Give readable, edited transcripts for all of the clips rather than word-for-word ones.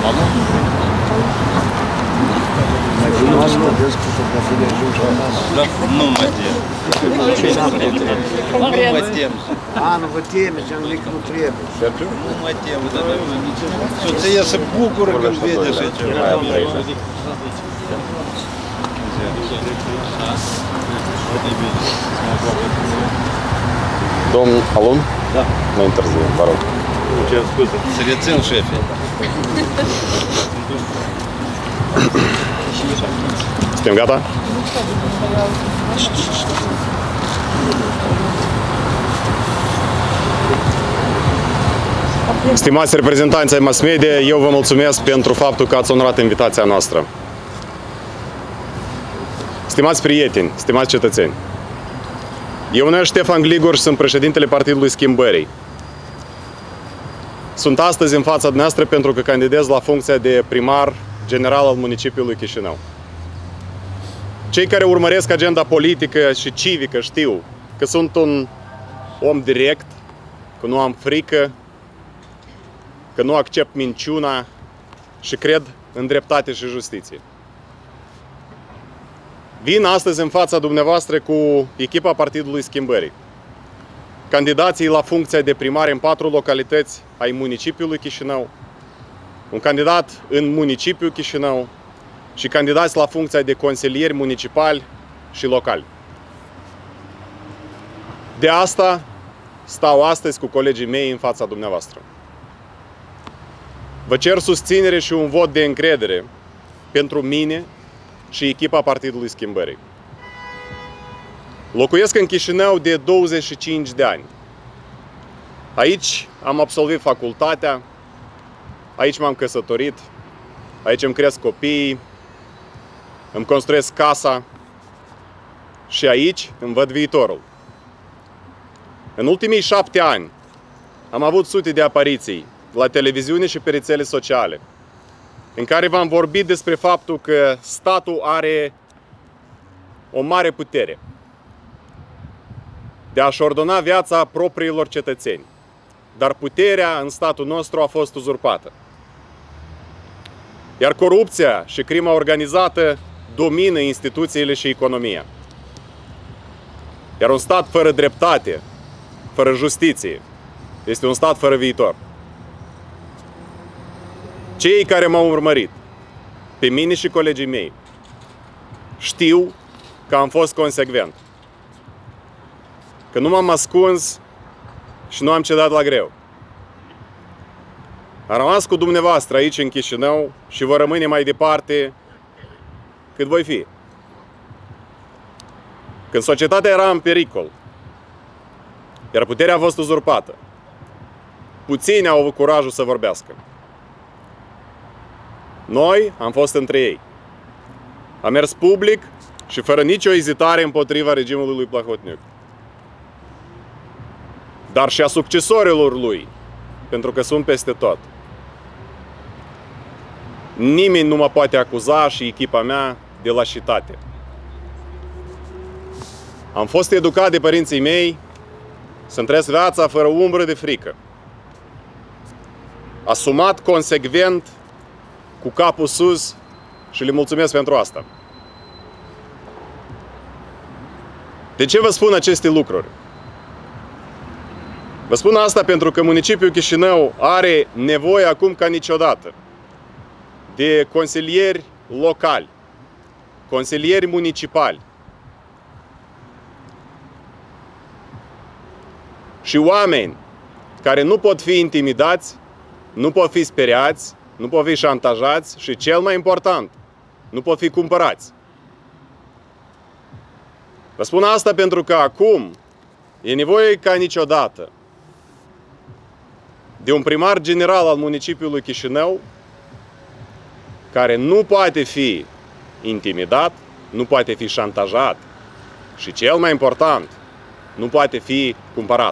Nu mă tem. Nu mă tem. Nu vă temeți, am zis că nu trebuie. Nu mă tem. Soția se bucură când vede așa ceva. Domn Alun? Da. Nu întârziem, vă rog. Nu cer scuze. Să rețin, șefe. Suntem gata? Stimați reprezentanți ai mass media, eu vă mulțumesc pentru faptul că ați onorat invitația noastră. Stimați prieteni, stimați cetățeni, eu numesc Ștefan Gligor și sunt președintele Partidului Schimbării. Sunt astăzi în fața dumneavoastră pentru că candidez la funcția de primar general al municipiului Chișinău. Cei care urmăresc agenda politică și civică știu că sunt un om direct, că nu am frică, că nu accept minciuna și cred în dreptate și justiție. Vin astăzi în fața dumneavoastră cu echipa Partidului Schimbării. Candidații la funcția de primar în 4 localități ai municipiului Chișinău, un candidat în municipiul Chișinău și candidați la funcția de consilieri municipali și locali. De asta stau astăzi cu colegii mei în fața dumneavoastră. Vă cer susținere și un vot de încredere pentru mine și echipa Partidului Schimbării. Locuiesc în Chișinău de 25 de ani. Aici am absolvit facultatea, aici m-am căsătorit, aici îmi cresc copiii, îmi construiesc casa și aici îmi văd viitorul. În ultimii 7 ani am avut sute de apariții la televiziune și pe rețele sociale, în care v-am vorbit despre faptul că statul are o mare putere de a-și ordona viața propriilor cetățeni. Dar puterea în statul nostru a fost uzurpată. Iar corupția și crima organizată domină instituțiile și economia. Iar un stat fără dreptate, fără justiție, este un stat fără viitor. Cei care m-au urmărit, pe mine și colegii mei, știu că am fost consecvent. Că nu m-am ascuns și nu am cedat la greu. Am rămas cu dumneavoastră aici în Chișinău și voi rămâne mai departe cât voi fi. Când societatea era în pericol, iar puterea a fost uzurpată, puțini au avut curajul să vorbească. Noi am fost între ei. Am mers public și fără nicio ezitare împotriva regimului lui Plahotniuc. Dar și a succesorilor lui, pentru că sunt peste tot. Nimeni nu mă poate acuza și echipa mea de lașitate. Am fost educat de părinții mei să-mi trăiesc viața fără umbră de frică. Asumat consecvent, cu capul sus și le mulțumesc pentru asta. De ce vă spun aceste lucruri? Vă spun asta pentru că municipiul Chișinău are nevoie acum ca niciodată de consilieri locali, consilieri municipali și oameni care nu pot fi intimidați, nu pot fi speriați, nu pot fi șantajați și, cel mai important, nu pot fi cumpărați. Vă spun asta pentru că acum e nevoie ca niciodată de un primar general al municipiului Chișinău care nu poate fi intimidat, nu poate fi șantajat și, cel mai important, nu poate fi cumpărat.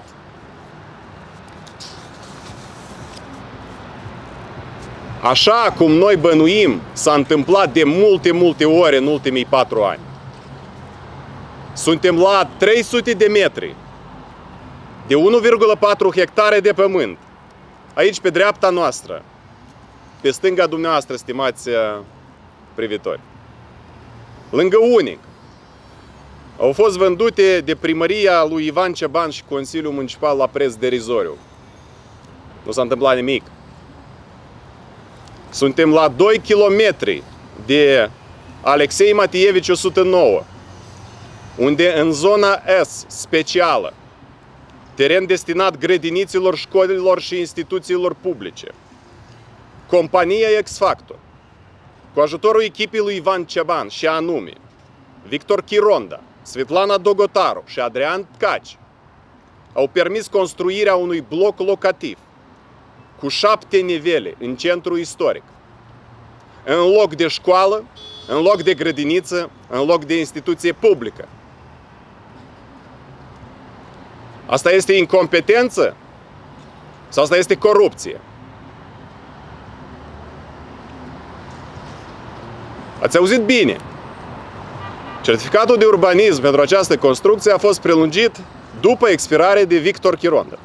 Așa cum noi bănuim, s-a întâmplat de multe ori în ultimii 4 ani. Suntem la 300 de metri de 1,4 hectare de pământ, aici pe dreapta noastră, pe stânga dumneavoastră, stimați privitori. Lângă Unic au fost vândute de primăria lui Ivan Ceban și Consiliul Municipal la preț derizoriu. Nu s-a întâmplat nimic. Suntem la 2 km de Alexei Matievici 109, unde în zona S specială, teren destinat grădiniților, școlilor și instituțiilor publice, compania X-Factor, cu ajutorul echipei lui Ivan Ceban și anume Victor Chironda, Svetlana Dogotaru și Adrian Tcaci, au permis construirea unui bloc locativ cu 7 nivele în centru istoric, în loc de școală, în loc de grădiniță, în loc de instituție publică. Asta este incompetență? Sau asta este corupție? Ați auzit bine. Certificatul de urbanism pentru această construcție a fost prelungit după expirare de Victor Chironda,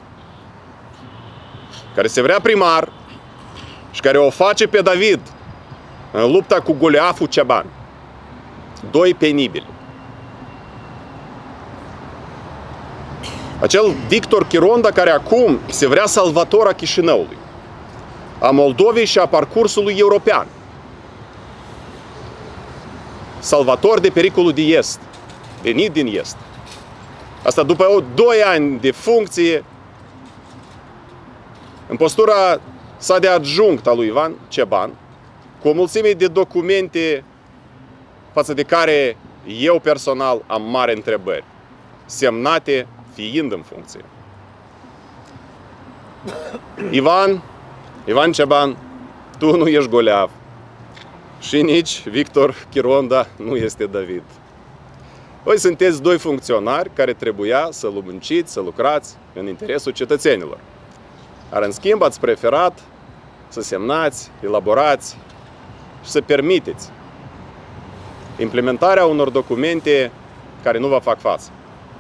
care se vrea primar și care o face pe David în lupta cu Goliaful Ceban. Doi penibili. Acel Victor Chironda care acum se vrea salvator a Chișinăului, a Moldovei și a parcursului european. Salvator de pericolul de est, venit din est. Asta după 2 ani de funcție în postura sa de adjunct a lui Ivan Ceban, cu o mulțime de documente față de care eu personal am mari întrebări, semnate fiind în funcție. Ivan Ceban, tu nu ești Goliaf și nici Victor Chironda nu este David. Voi sunteți 2 funcționari care trebuia să munciți, să lucrați în interesul cetățenilor. Dar în schimb ați preferat să semnați, elaborați și să permiteți implementarea unor documente care nu vă fac față.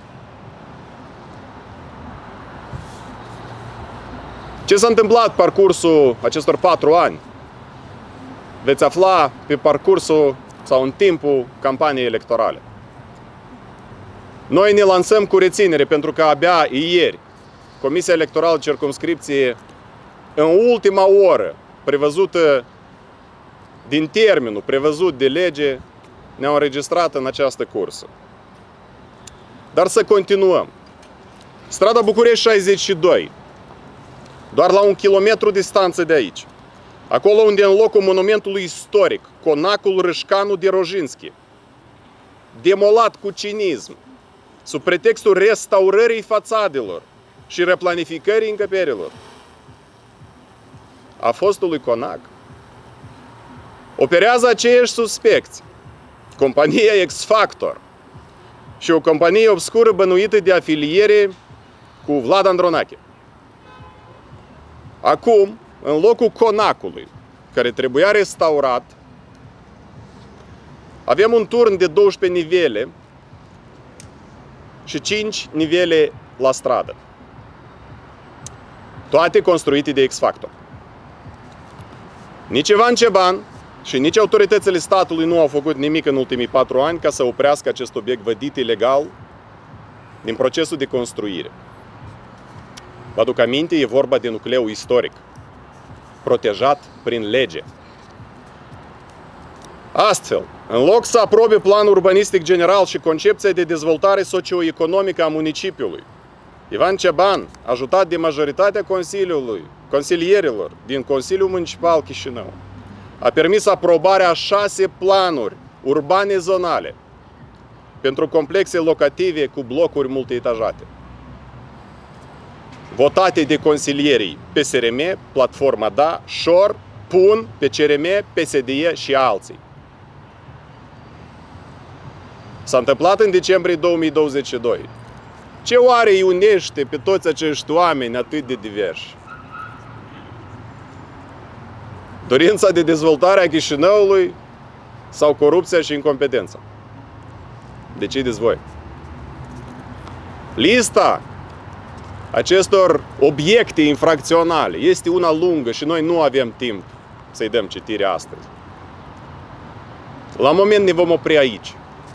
Ce s-a întâmplat parcursul acestor 4 ani? Veți afla pe parcursul sau în timpul campaniei electorale. Noi ne lansăm cu reținere pentru că abia ieri Comisia Electorală Circumscripție, în ultima oră prevăzută din termenul prevăzut de lege, ne-au înregistrat în această cursă. Dar să continuăm. Strada București 62, doar la 1 kilometru distanță de aici, acolo unde în locul monumentului istoric, conacul Râșcanu de Rojinski, demolat cu cinism, sub pretextul restaurării fațadelor și replanificării încăperilor, a fostului conac, operează aceiași suspecți, compania X-Factor și o companie obscură bănuită de afiliere cu Vlad Andronache. Acum, în locul conacului, care trebuia restaurat, avem un turn de 12 nivele și 5 nivele la stradă. Toate construite de X-Factor. Nici Ivan Ceban și nici autoritățile statului nu au făcut nimic în ultimii 4 ani ca să oprească acest obiect vădit ilegal din procesul de construire. Vă aduc aminte, e vorba de nucleul istoric, protejat prin lege. Astfel, în loc să aprobe planul urbanistic general și concepția de dezvoltare socioeconomică a municipiului, Ivan Ceban, ajutat de majoritatea consilierilor din Consiliul Municipal Chișinău, a permis aprobarea a 6 planuri urbane zonale pentru complexe locative cu blocuri multietajate, votate de consilierii PSRM, Platforma Da, șor, PUN, PCRM, PSD și alții. S-a întâmplat în decembrie 2022. Ce oare îi unește pe toți acești oameni atât de diversi? Dorința de dezvoltare a Chișinăului sau corupția și incompetența? Decideți voi. Lista acestor obiecte infracționale este una lungă și noi nu avem timp să-i dăm citire astăzi. La moment ne vom opri aici.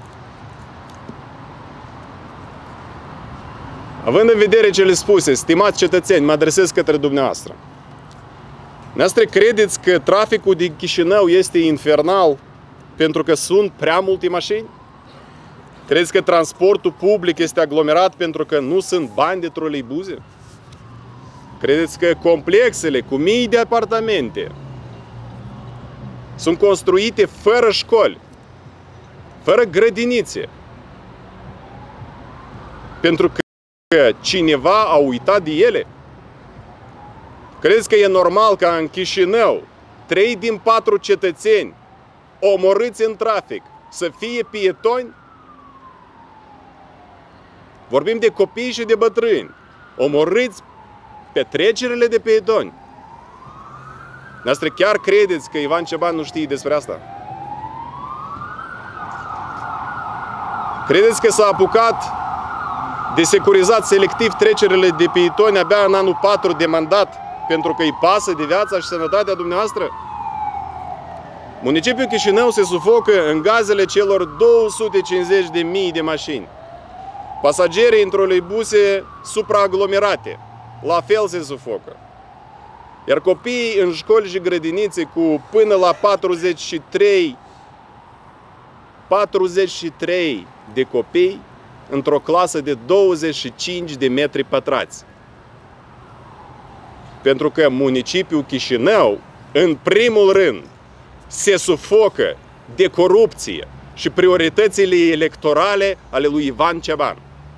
Având în vedere cele spuse, stimați cetățeni, mă adresez către dumneavoastră. Dumneavoastră credeți că traficul din Chișinău este infernal pentru că sunt prea multe mașini? Credeți că transportul public este aglomerat pentru că nu sunt bani de troleibuze? Credeți că complexele cu mii de apartamente sunt construite fără școli, fără grădinițe, pentru că cineva a uitat de ele? Credeți că e normal ca în Chișinău 3 din 4 cetățeni omorâți în trafic să fie pietoni? Vorbim de copii și de bătrâni omorâți pe trecerile de pietoni. Noastră chiar credeți că Ivan Ceban nu știe despre asta? Credeți că s-a apucat de securizat selectiv trecerile de pietoni abia în anul 4 de mandat pentru că îi pasă de viața și sănătatea dumneavoastră? Municipiul Chișinău se sufocă în gazele celor 250.000 de mașini. Pasagerii în troleibuse supraaglomerate la fel se sufocă. Iar copiii în școli și grădinițe cu până la 43 de copii într-o clasă de 25 de metri pătrați. Pentru că municipiul Chișinău, în primul rând, se sufocă de corupție și prioritățile electorale ale lui Ivan Ceban,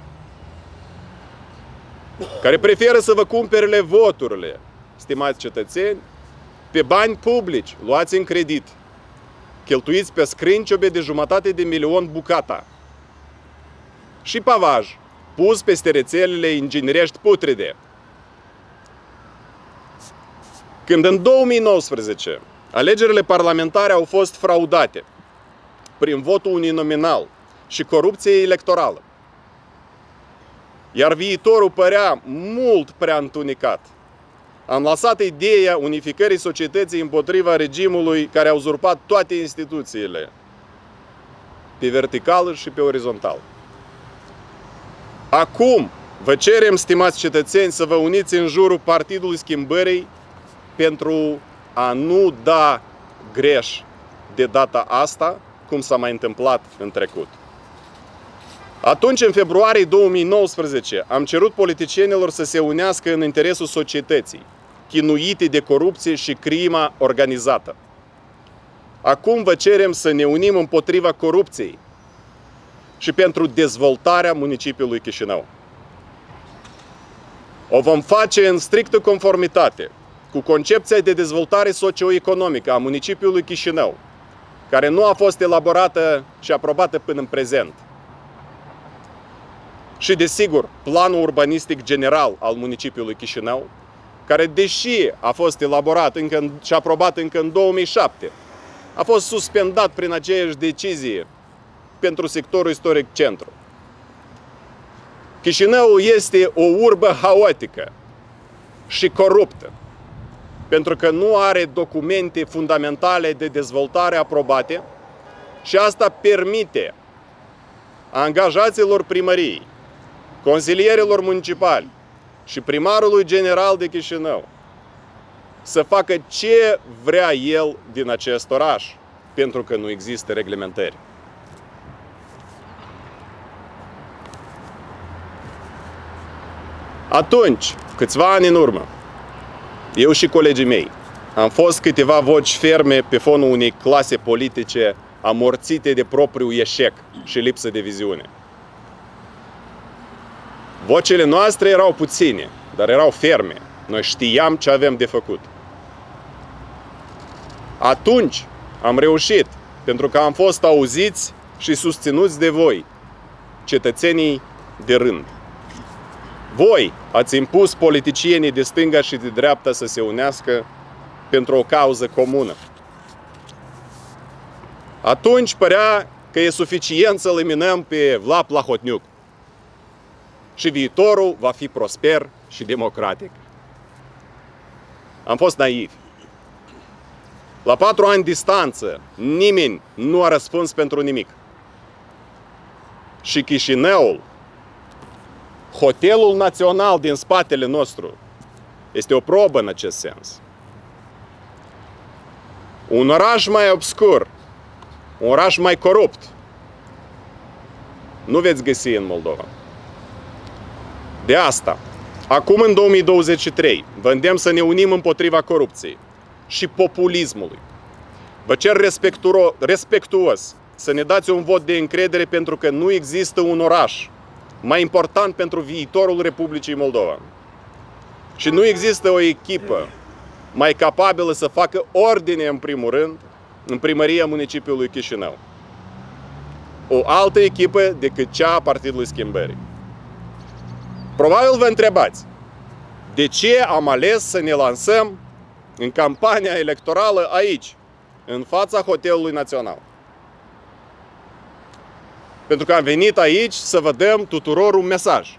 care preferă să vă cumpere voturile, stimați cetățeni, pe bani publici, luați în credit, cheltuiți pe scrânciobe de 500.000 bucata și pavaj pus peste rețelele inginerești putride. Când în 2019 alegerile parlamentare au fost fraudate prin votul uninominal și corupție electorală, iar viitorul părea mult prea întunecat, am lansat ideea unificării societății împotriva regimului care a uzurpat toate instituțiile, pe verticală și pe orizontală. Acum vă cerem, stimați cetățeni, să vă uniți în jurul Partidului Schimbării pentru a nu da greș de data asta, cum s-a mai întâmplat în trecut. Atunci, în februarie 2019, am cerut politicienilor să se unească în interesul societății, chinuite de corupție și crima organizată. Acum vă cerem să ne unim împotriva corupției și pentru dezvoltarea municipiului Chișinău. O vom face în strictă conformitate cu concepția de dezvoltare socioeconomică a municipiului Chișinău, care nu a fost elaborată și aprobată până în prezent. Și, desigur, planul urbanistic general al municipiului Chișinău, care, deși a fost elaborat și aprobat încă în 2007, a fost suspendat prin aceeași decizie pentru sectorul istoric centru. Chișinău este o urbă haotică și coruptă, pentru că nu are documente fundamentale de dezvoltare aprobate și asta permite angajaților primăriei, consilierilor municipali și primarului general de Chișinău să facă ce vrea el din acest oraș, pentru că nu există reglementări. Atunci, câțiva ani în urmă, eu și colegii mei am fost câteva voci ferme pe fonul unei clase politice amorțite de propriul eșec și lipsă de viziune. Vocile noastre erau puține, dar erau ferme. Noi știam ce avem de făcut. Atunci am reușit, pentru că am fost auziți și susținuți de voi, cetățenii de rând. Voi ați impus politicienii de stânga și de dreapta să se unească pentru o cauză comună. Atunci părea că e suficient să eliminăm pe Vlad Plahotniuc și viitorul va fi prosper și democratic. Am fost naivi. La 4 ani distanță, nimeni nu a răspuns pentru nimic. Și Chișinăul, hotelul național din spatele nostru, este o probă în acest sens. Un oraș mai obscur, un oraș mai corupt, nu veți găsi în Moldova. De asta, acum în 2023, vă îndemn să ne unim împotriva corupției și populismului. Vă cer respectuos să ne dați un vot de încredere, pentru că nu există un oraș mai important pentru viitorul Republicii Moldova. Și nu există o echipă mai capabilă să facă ordine, în primul rând, în primăria municipiului Chișinău. O altă echipă decât cea a Partidului Schimbării. Probabil vă întrebați, de ce am ales să ne lansăm în campania electorală aici, în fața Hotelului Național? Pentru că am venit aici să vă dăm tuturor un mesaj.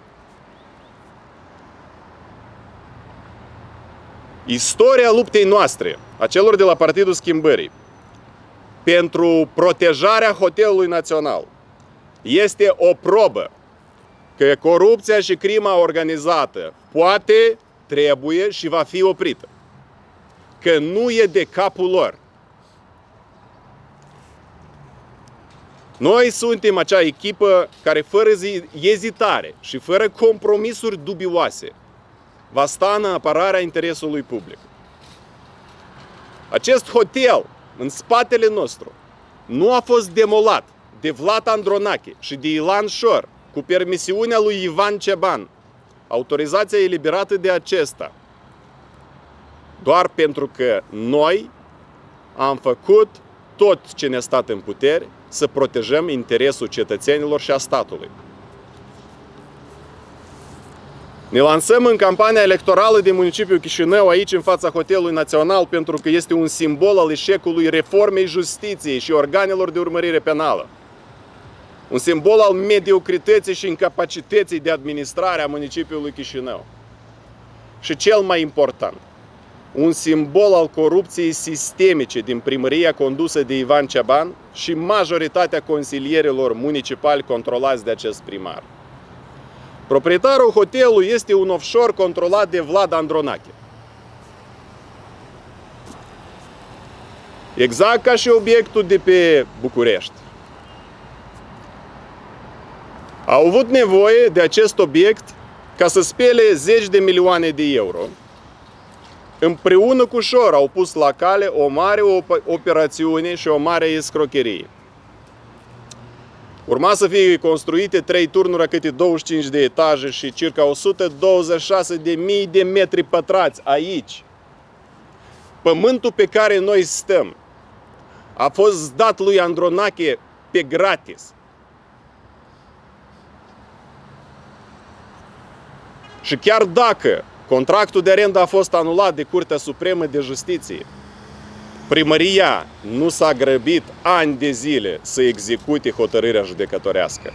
Istoria luptei noastre, a celor de la Partidul Schimbării, pentru protejarea Hotelului Național, este o probă că corupția și crima organizată poate, trebuie și va fi oprită. Că nu e de capul lor. Noi suntem acea echipă care, fără ezitare și fără compromisuri dubioase, va sta în apărarea interesului public. Acest hotel, în spatele nostru, nu a fost demolat de Vlad Andronache și de Ilan Șor cu permisiunea lui Ivan Ceban, autorizația eliberată de acesta, doar pentru că noi am făcut tot ce ne-a stat în putere să protejăm interesul cetățenilor și a statului. Ne lansăm în campania electorală din municipiul Chișinău, aici în fața Hotelului Național, pentru că este un simbol al eșecului reformei justiției și organelor de urmărire penală. Un simbol al mediocrității și incapacității de administrare a municipiului Chișinău. Și cel mai important, un simbol al corupției sistemice din primăria condusă de Ivan Ceban și majoritatea consilierilor municipali controlați de acest primar. Proprietarul hotelului este un offshore controlat de Vlad Andronache. Exact ca și obiectul de pe București. Au avut nevoie de acest obiect ca să spele zeci de milioane de euro. Împreună cu Șor au pus la cale o mare operațiune și o mare escrocherie. Urma să fie construite 3 turnuri a câte 25 de etaje și circa 126.000 de metri pătrați aici. Pământul pe care noi stăm a fost dat lui Andronache pe gratis. Și chiar dacă contractul de arendă a fost anulat de Curtea Supremă de Justiție, primăria nu s-a grăbit ani de zile să execute hotărârea judecătorească.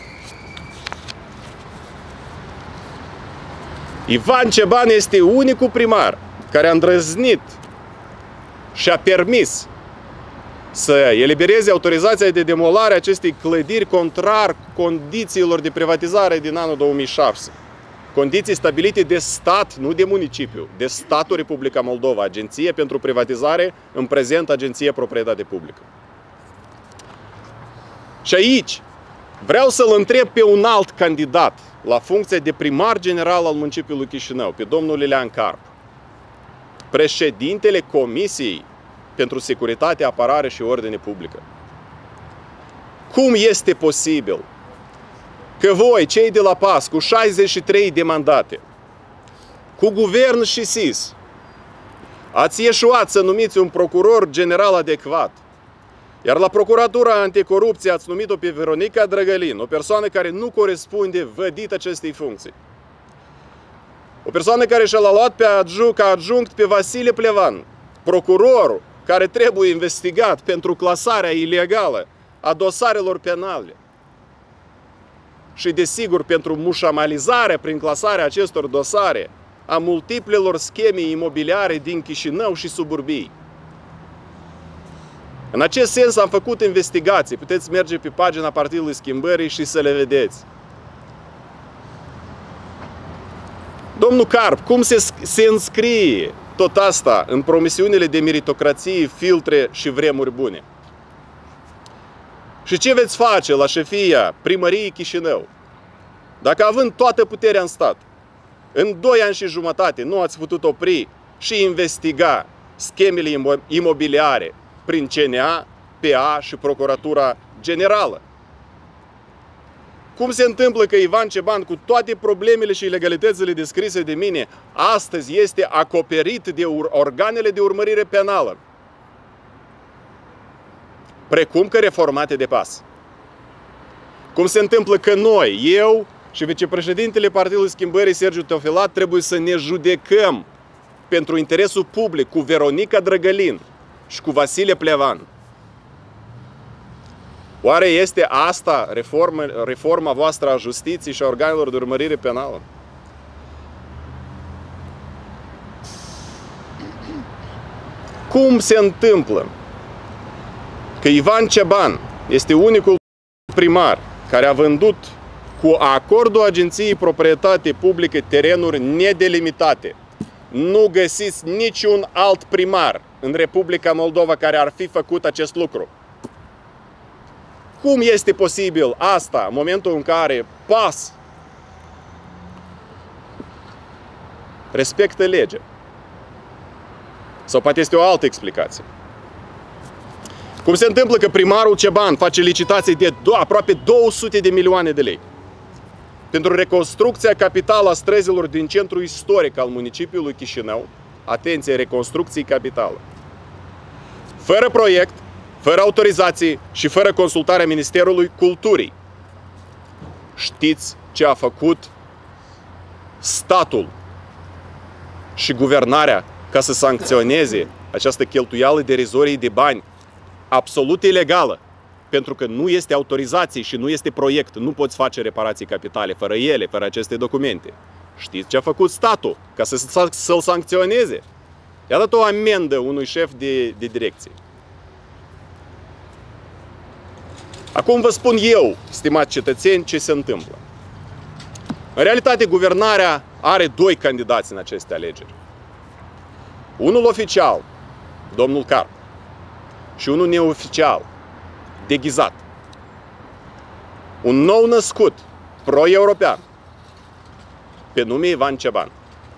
Ivan Ceban este unicul primar care a îndrăznit și a permis să elibereze autorizația de demolare a acestei clădiri contrar condițiilor de privatizare din anul 2006. Condiții stabilite de stat, nu de municipiu, de statul Republica Moldova, Agenție pentru Privatizare, în prezent Agenție Proprietate Publică. Și aici vreau să-l întreb pe un alt candidat la funcția de primar general al municipiului Chișinău, pe domnul Ilean Carp, președintele Comisiei pentru Securitate, Apărare și Ordine Publică. Cum este posibil că voi, cei de la PAS, cu 63 de mandate, cu guvern și SIS, ați ieșuat să numiți un procuror general adecvat, iar la Procuratura Anticorupție ați numit-o pe Veronica Drăgălin, o persoană care nu corespunde vădit acestei funcții. O persoană care și-a luat ca adjunct pe Vasile Plevan, procurorul care trebuie investigat pentru clasarea ilegală a dosarelor penale. Și, desigur, pentru mușamalizarea prin clasarea acestor dosare a multiplelor scheme imobiliare din Chișinău și suburbii. În acest sens am făcut investigații. Puteți merge pe pagina Partidului Schimbării și să le vedeți. Domnul Carp, cum se înscrie tot asta în promisiunile de meritocrație, filtre și vremuri bune? Și ce veți face la șefia Primăriei Chișinău? Dacă având toată puterea în stat, în 2 ani și jumătate nu ați putut opri și investiga schemele imobiliare prin CNA, PA și Procuratura Generală. Cum se întâmplă că Ivan Ceban, cu toate problemele și ilegalitățile descrise de mine, astăzi este acoperit de organele de urmărire penală? Precum că reformate de pas. Cum se întâmplă că noi, eu și vicepreședintele Partidului Schimbării, Sergiu Teofilat, trebuie să ne judecăm pentru interesul public cu Veronica Drăgălin și cu Vasile Plevan? Oare este asta reforma voastră a justiției și a organelor de urmărire penală? Cum se întâmplă că Ivan Ceban este unicul primar care a vândut cu acordul Agenției Proprietate Publică terenuri nedelimitate? Nu găsiți niciun alt primar în Republica Moldova care ar fi făcut acest lucru. Cum este posibil asta în momentul în care PAS respectă legea? Sau poate este o altă explicație. Cum se întâmplă că primarul Ceban face licitații de aproape 200 de milioane de lei pentru reconstrucția capitală a străzilor din centrul istoric al municipiului Chișinău? Atenție, reconstrucții capitală. Fără proiect, fără autorizații și fără consultarea Ministerului Culturii. Știți ce a făcut statul și guvernarea ca să sancționeze această cheltuială derizorie de bani absolut ilegală? Pentru că nu este autorizație și nu este proiect. Nu poți face reparații capitale fără ele, fără aceste documente. Știți ce a făcut statul ca să-l sancționeze? I-a dat o amendă unui șef de direcție. Acum vă spun eu, stimați cetățeni, ce se întâmplă. În realitate, guvernarea are 2 candidați în aceste alegeri. Unul oficial, domnul Carp, și unul neoficial, deghizat. Un nou născut, pro-european, pe nume Ivan Ceban.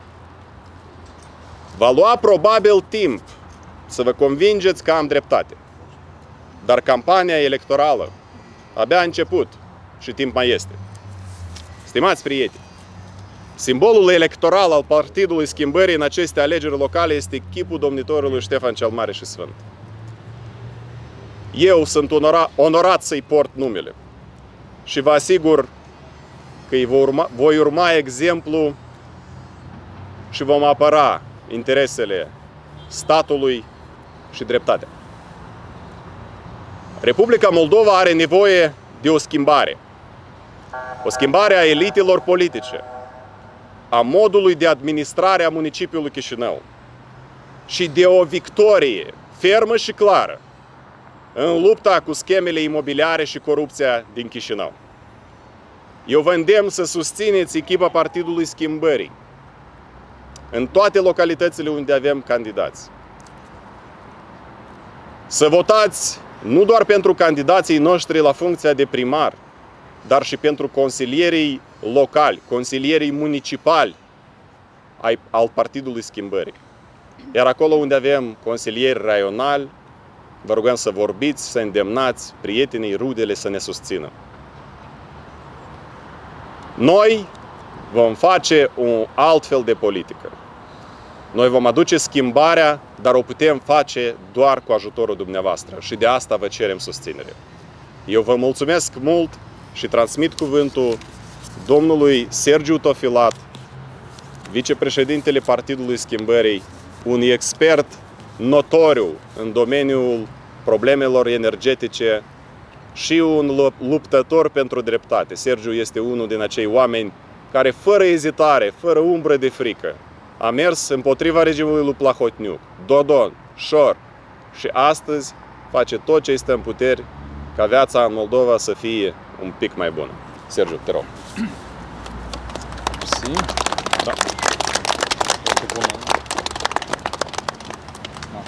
Va lua probabil timp să vă convingeți că am dreptate. Dar campania electorală abia a început și timp mai este. Stimați prieteni, simbolul electoral al Partidului Schimbării în aceste alegeri locale este chipul domnitorului Ștefan cel Mare și Sfânt. Eu sunt onorat să-i port numele și vă asigur că voi urma exemplu și vom apăra interesele statului și dreptatea. Republica Moldova are nevoie de o schimbare. O schimbare a elitelor politice, a modului de administrare a municipiului Chișinău și de o victorie fermă și clară în lupta cu schemele imobiliare și corupția din Chișinău. Eu vă îndemn să susțineți echipa Partidului Schimbării în toate localitățile unde avem candidați. Să votați nu doar pentru candidații noștri la funcția de primar, dar și pentru consilierii locali, consilierii municipali al Partidului Schimbării. Iar acolo unde avem consilieri raionali, vă rugăm să vorbiți, să îndemnați prietenii, rudele să ne susțină. Noi vom face un alt fel de politică. Noi vom aduce schimbarea, dar o putem face doar cu ajutorul dumneavoastră și de asta vă cerem susținere. Eu vă mulțumesc mult și transmit cuvântul domnului Sergiu Teofilat, vicepreședintele Partidului Schimbării, un expert notoriu în domeniul problemelor energetice și un luptător pentru dreptate. Sergiu este unul din acei oameni care, fără ezitare, fără umbră de frică, a mers împotriva regimului lui Plahotniuc, Dodon, Șor și astăzi face tot ce este în puteri ca viața în Moldova să fie un pic mai bună. Sergiu, te rog. Mersi. Da. Foarte bună. Da.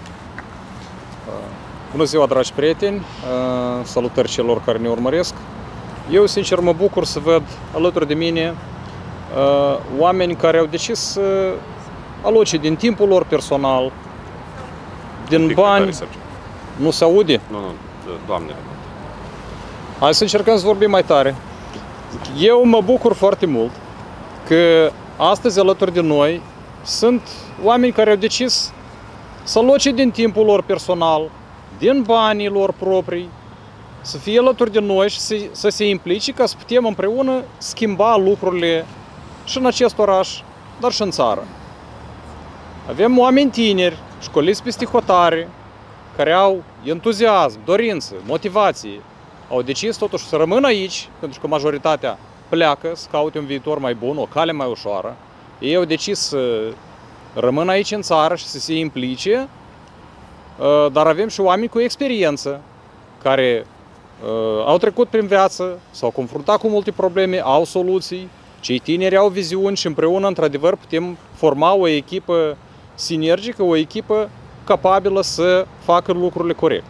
Bună ziua, dragi prieteni! Salutări celor care ne urmăresc. Eu, sincer, mă bucur să văd alături de mine oameni care au decis să aloce din timpul lor personal, din bani. Nu se aude? Nu, Doamne. Hai să încercăm să vorbim mai tare. Eu mă bucur foarte mult că astăzi alături de noi sunt oameni care au decis să aloce din timpul lor personal, din banii lor proprii, să fie alături de noi și să se implice ca să putem împreună schimba lucrurile și în acest oraș, dar și în țară. Avem oameni tineri, școliți peste hotare, care au entuziasm, dorință, motivație, au decis totuși să rămână aici, pentru că majoritatea pleacă să caute un viitor mai bun, o cale mai ușoară. Ei au decis să rămână aici în țară și să se implice, dar avem și oameni cu experiență, care au trecut prin viață, s-au confruntat cu multe probleme, au soluții, cei tineri au viziuni și împreună, într-adevăr, putem forma o echipă sinergică, o echipă capabilă să facă lucrurile corect.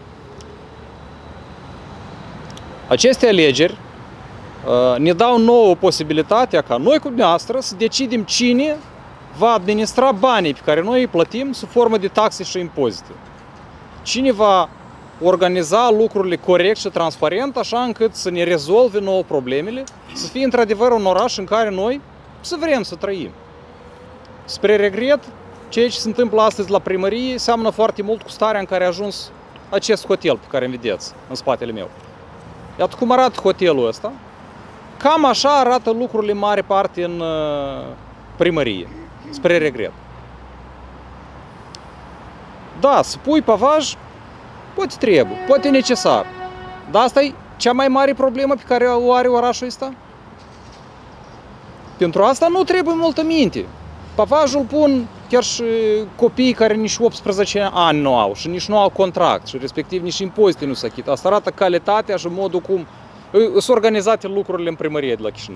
Aceste alegeri ne dau nouă posibilitatea ca noi cu dumneavoastră să decidem cine va administra banii pe care noi îi plătim sub formă de taxe și impozite. Cine va organiza lucrurile corect și transparent, așa încât să ne rezolve nouă problemele, să fie într-adevăr un oraș în care noi să vrem să trăim. Spre regret, ceea ce se întâmplă astăzi la primărie seamănă foarte mult cu starea în care a ajuns acest hotel pe care îl vedeți în spatele meu. Iată cum arată hotelul ăsta. Cam așa arată lucrurile în mare parte în primărie, spre regret. Da, să pui pavaj, poate trebuie, poate necesar. Dar asta e cea mai mare problemă pe care o are orașul ăsta. Pentru asta nu trebuie multă minte. Pavajul pun chiar și copiii care nici 18 ani nu au și nici nu au contract și respectiv nici impozite nu se achită. Asta arată calitatea și modul cum sunt organizate lucrurile în primărie de la Chișinău.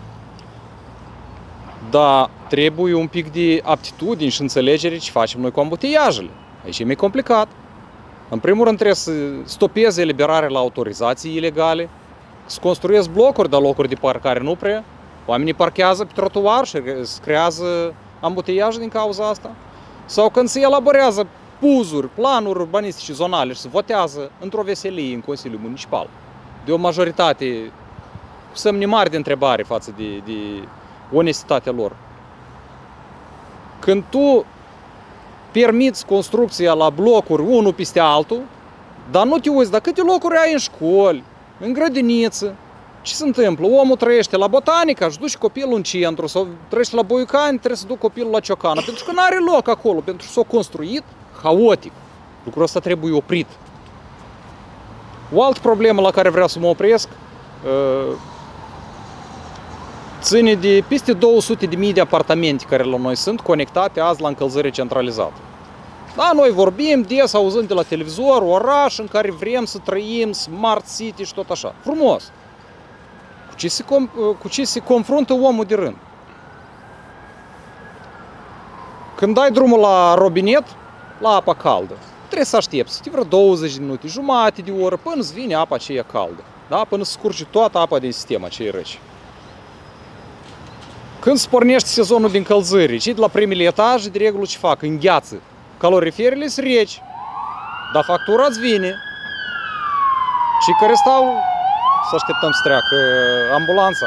Dar trebuie un pic de aptitudine și înțelegere ce facem noi cu ambuteiajele. Aici e mai complicat. În primul rând trebuie să stopeze eliberarea la autorizații ilegale, să construiesc blocuri, dar locuri de parcare nu prea. Oamenii parchează pe trotuar și se creează ambuteiaje din cauza asta. Sau când se elaborează puzuri, planuri urbanistice zonale și se votează într-o veselie în Consiliul Municipal, de o majoritate cu semne mari de întrebare față de onestitatea lor. Când tu permiți construcția la blocuri unul peste altul, dar nu te uiți, dar câte locuri ai în școli, în grădiniță, ce se întâmplă? Omul trăiește la Botanica, își duce copilul în centru, sau trăiește la Boiucani, trebuie să duc copilul la Ciocana, pentru că nu are loc acolo, pentru că s-a construit haotic. Lucrul ăsta trebuie oprit. O altă problemă la care vreau să mă opresc ține de peste 200.000 de apartamente care la noi sunt conectate azi la încălzire centralizată. Da, noi vorbim des, auzând de la televizor, oraș în care vrem să trăim, smart city și tot așa. Frumos! Cu ce se confruntă omul de rând? Când dai drumul la robinet, la apa caldă, trebuie să aștepți vreo 20 de minute, jumătate de oră, până îți vine apa aceea caldă. Da? Până se scurge toată apa din sistem aceea rece. Când se pornește sezonul de încălzire, cei de la primele etaje, de regulă ce fac? Îngheață. Caloriferele sunt reci, dar factura îți vine. Cei care stau, să așteptăm să treacă ambulanța.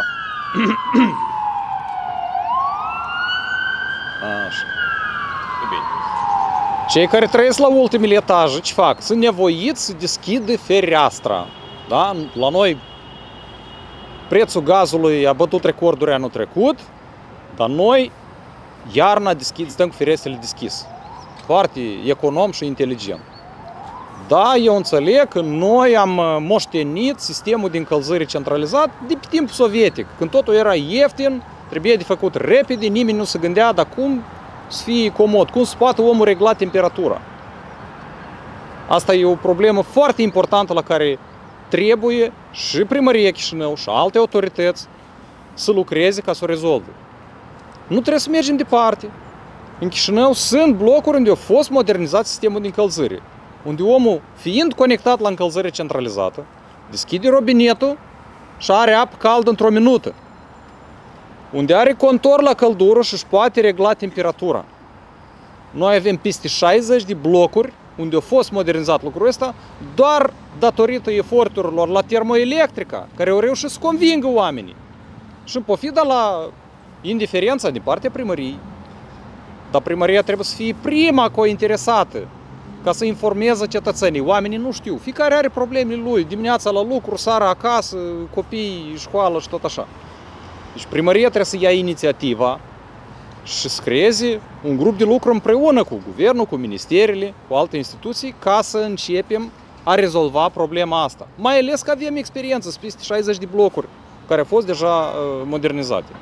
Așa. E bine. Cei care trăiesc la ultimele etaje, ce fac? Sunt nevoiți să deschidă fereastra. Da? La noi prețul gazului a bătut recorduri anul trecut, dar noi iarna stăm cu ferestrele deschise. Foarte econom și inteligent. Da, eu înțeleg că noi am moștenit sistemul de încălzire centralizat de pe timpul sovietic, când totul era ieftin, trebuia de făcut repede, nimeni nu se gândea, dar cum să fie comod, cum să poate omul regla temperatura. Asta e o problemă foarte importantă la care trebuie și Primăria Chișinău și alte autorități să lucreze ca să o rezolve. Nu trebuie să mergem departe. În Chișinău sunt blocuri unde a fost modernizat sistemul de încălzire, unde omul, fiind conectat la încălzire centralizată, deschide robinetul și are apă caldă într-o minută, unde are contor la căldură și își poate regla temperatura. Noi avem peste 60 de blocuri unde a fost modernizat lucrul ăsta doar datorită eforturilor la termoelectrica, care au reușit să convingă oamenii. Și în pofida la indiferența din partea primăriei. Dar primăria trebuie să fie prima cointeresată ca să informeze cetățenii. Oamenii nu știu. Fiecare are problemele lui. Dimineața la lucru, seara acasă, copii, școală și tot așa. Deci primăria trebuie să ia inițiativa și să creeze un grup de lucru împreună cu guvernul, cu ministerele, cu alte instituții, ca să începem a rezolva problema asta. Mai ales că avem experiență, sunt peste 60 de blocuri care au fost deja modernizate.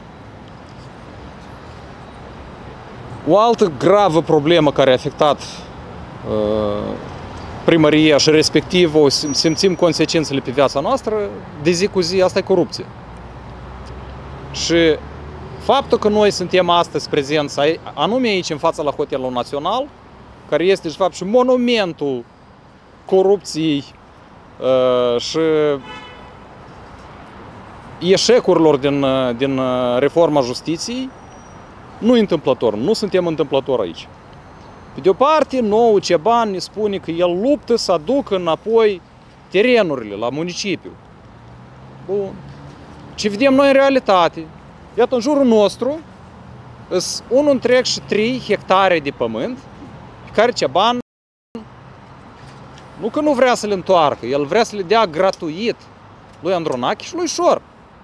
O altă gravă problemă care a afectat primăria și respectiv o simțim consecințele pe viața noastră de zi cu zi, asta e corupție. Și faptul că noi suntem astăzi prezenți anume aici în fața la Hotelul Național, care este de fapt și monumentul corupției și eșecurilor din reforma justiției, nu e întâmplător, nu suntem întâmplători aici. Pe de o parte, nou Ceban ne spune că el luptă să aducă înapoi terenurile la municipiu. Bun. Ce vedem noi în realitate? Iată, în jurul nostru sunt 1,3 hectare de pământ pe care Ceban nu că nu vrea să le întoarcă, el vrea să le dea gratuit lui Andronache și lui Șor.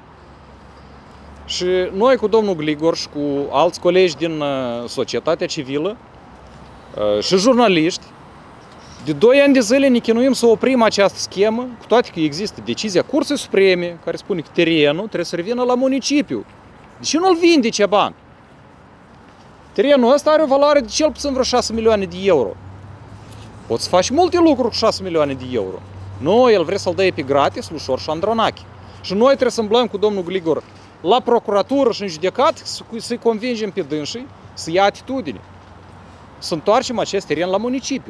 Și noi cu domnul Gligor și cu alți colegi din societatea civilă și jurnaliști, de 2 ani de zile ne chinuim să oprim această schemă, cu toate că există decizia Curții Supreme care spune că terenul trebuie să revină la municipiu. De ce nu-l vinde Ceban? Terenul ăsta are o valoare de cel puțin vreo 6 milioane de euro. Poți să faci multe lucruri cu 6 milioane de euro. Nu, el vrea să-l dea pe gratis lui Șor și Andronache. Și noi trebuie să îmblăm cu domnul Gligor la procuratură și în judecat să-i convingem pe dânsii să ia atitudine. Să întoarcem acest teren la municipiu.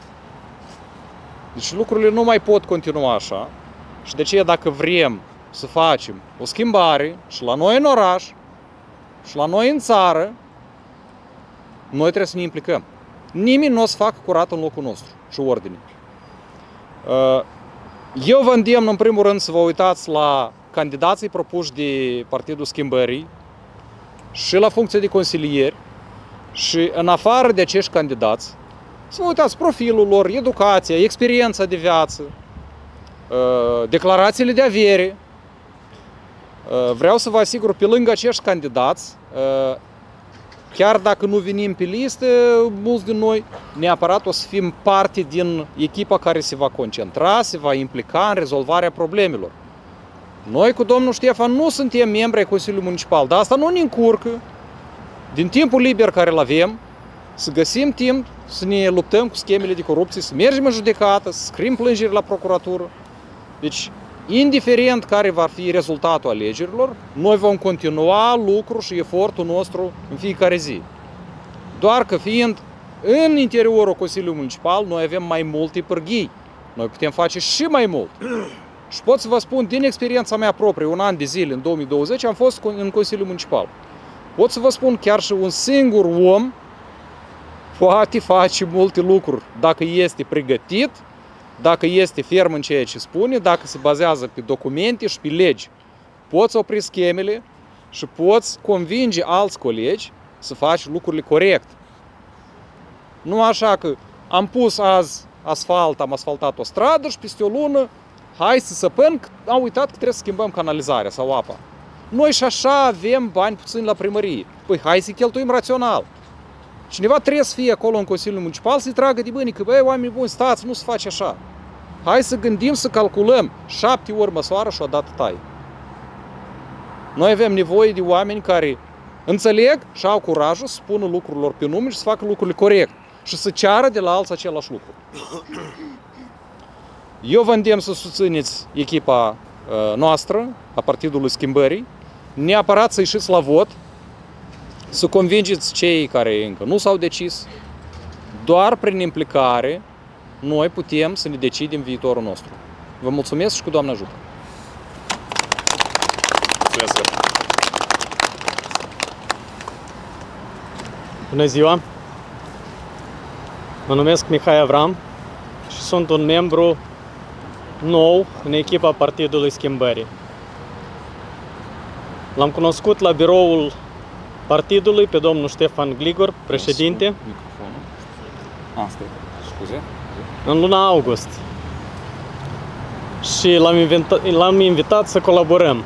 Deci lucrurile nu mai pot continua așa. Și de aceea dacă vrem să facem o schimbare și la noi în oraș și la noi în țară, noi trebuie să ne implicăm. Nimeni nu o să facă curat în locul nostru și ordine. Eu vă îndemn în primul rând să vă uitați la candidații propuși de Partidul Schimbării și la funcție de consilieri și în afară de acești candidați să vă uitați profilul lor, educația, experiența de viață, declarațiile de avere. Vreau să vă asigur, pe lângă acești candidați, chiar dacă nu venim pe listă, mulți din noi, neapărat o să fim parte din echipa care se va concentra, se va implica în rezolvarea problemelor. Noi cu domnul Ștefan nu suntem membri ai Consiliului Municipal, dar asta nu ne încurcă, din timpul liber care îl avem, să găsim timp să ne luptăm cu schemele de corupție, să mergem în judecată, să scriem plângeri la procuratură. Deci, indiferent care va fi rezultatul alegerilor, noi vom continua lucrul și efortul nostru în fiecare zi. Doar că fiind în interiorul Consiliului Municipal, noi avem mai multe pârghii. Noi putem face și mai mult. Și pot să vă spun din experiența mea proprie, un an de zile, în 2020, am fost în Consiliul Municipal. Pot să vă spun, chiar și un singur om poate face multe lucruri dacă este pregătit, dacă este ferm în ceea ce spune, dacă se bazează pe documente și pe legi. Poți opri schemele și poți convinge alți colegi să faci lucrurile corect. Nu așa că am pus azi asfalt, am asfaltat o stradă și peste o lună hai să săpăm că am uitat că trebuie să schimbăm canalizarea sau apa. Noi și așa avem bani puțini la primărie. Păi hai să cheltuim rațional. Cineva trebuie să fie acolo în Consiliul Municipal să-i tragă de băni că, băi, oameni buni, stați, nu se face așa. Hai să gândim, să calculăm 7 ori măsoară și odată taie. Noi avem nevoie de oameni care înțeleg și au curajul să spună lucrurilor pe nume și să facă lucrurile corect. și să ceară de la alții același lucru. Eu vă îndemn să susțineți echipa noastră, a Partidului Schimbării, neapărat să ieșiți la vot, să convingeți cei care încă nu s-au decis. Doar prin implicare noi putem să ne decidem viitorul nostru. Vă mulțumesc și cu Doamne ajută! Mulțumesc! Bună ziua! Mă numesc Mihai Avram și sunt un membru nou în echipa Partidului Schimbării. L-am cunoscut la biroul partidului pe domnul Ștefan Gligor, președinte, în luna august. Și l-am invitat să colaborăm.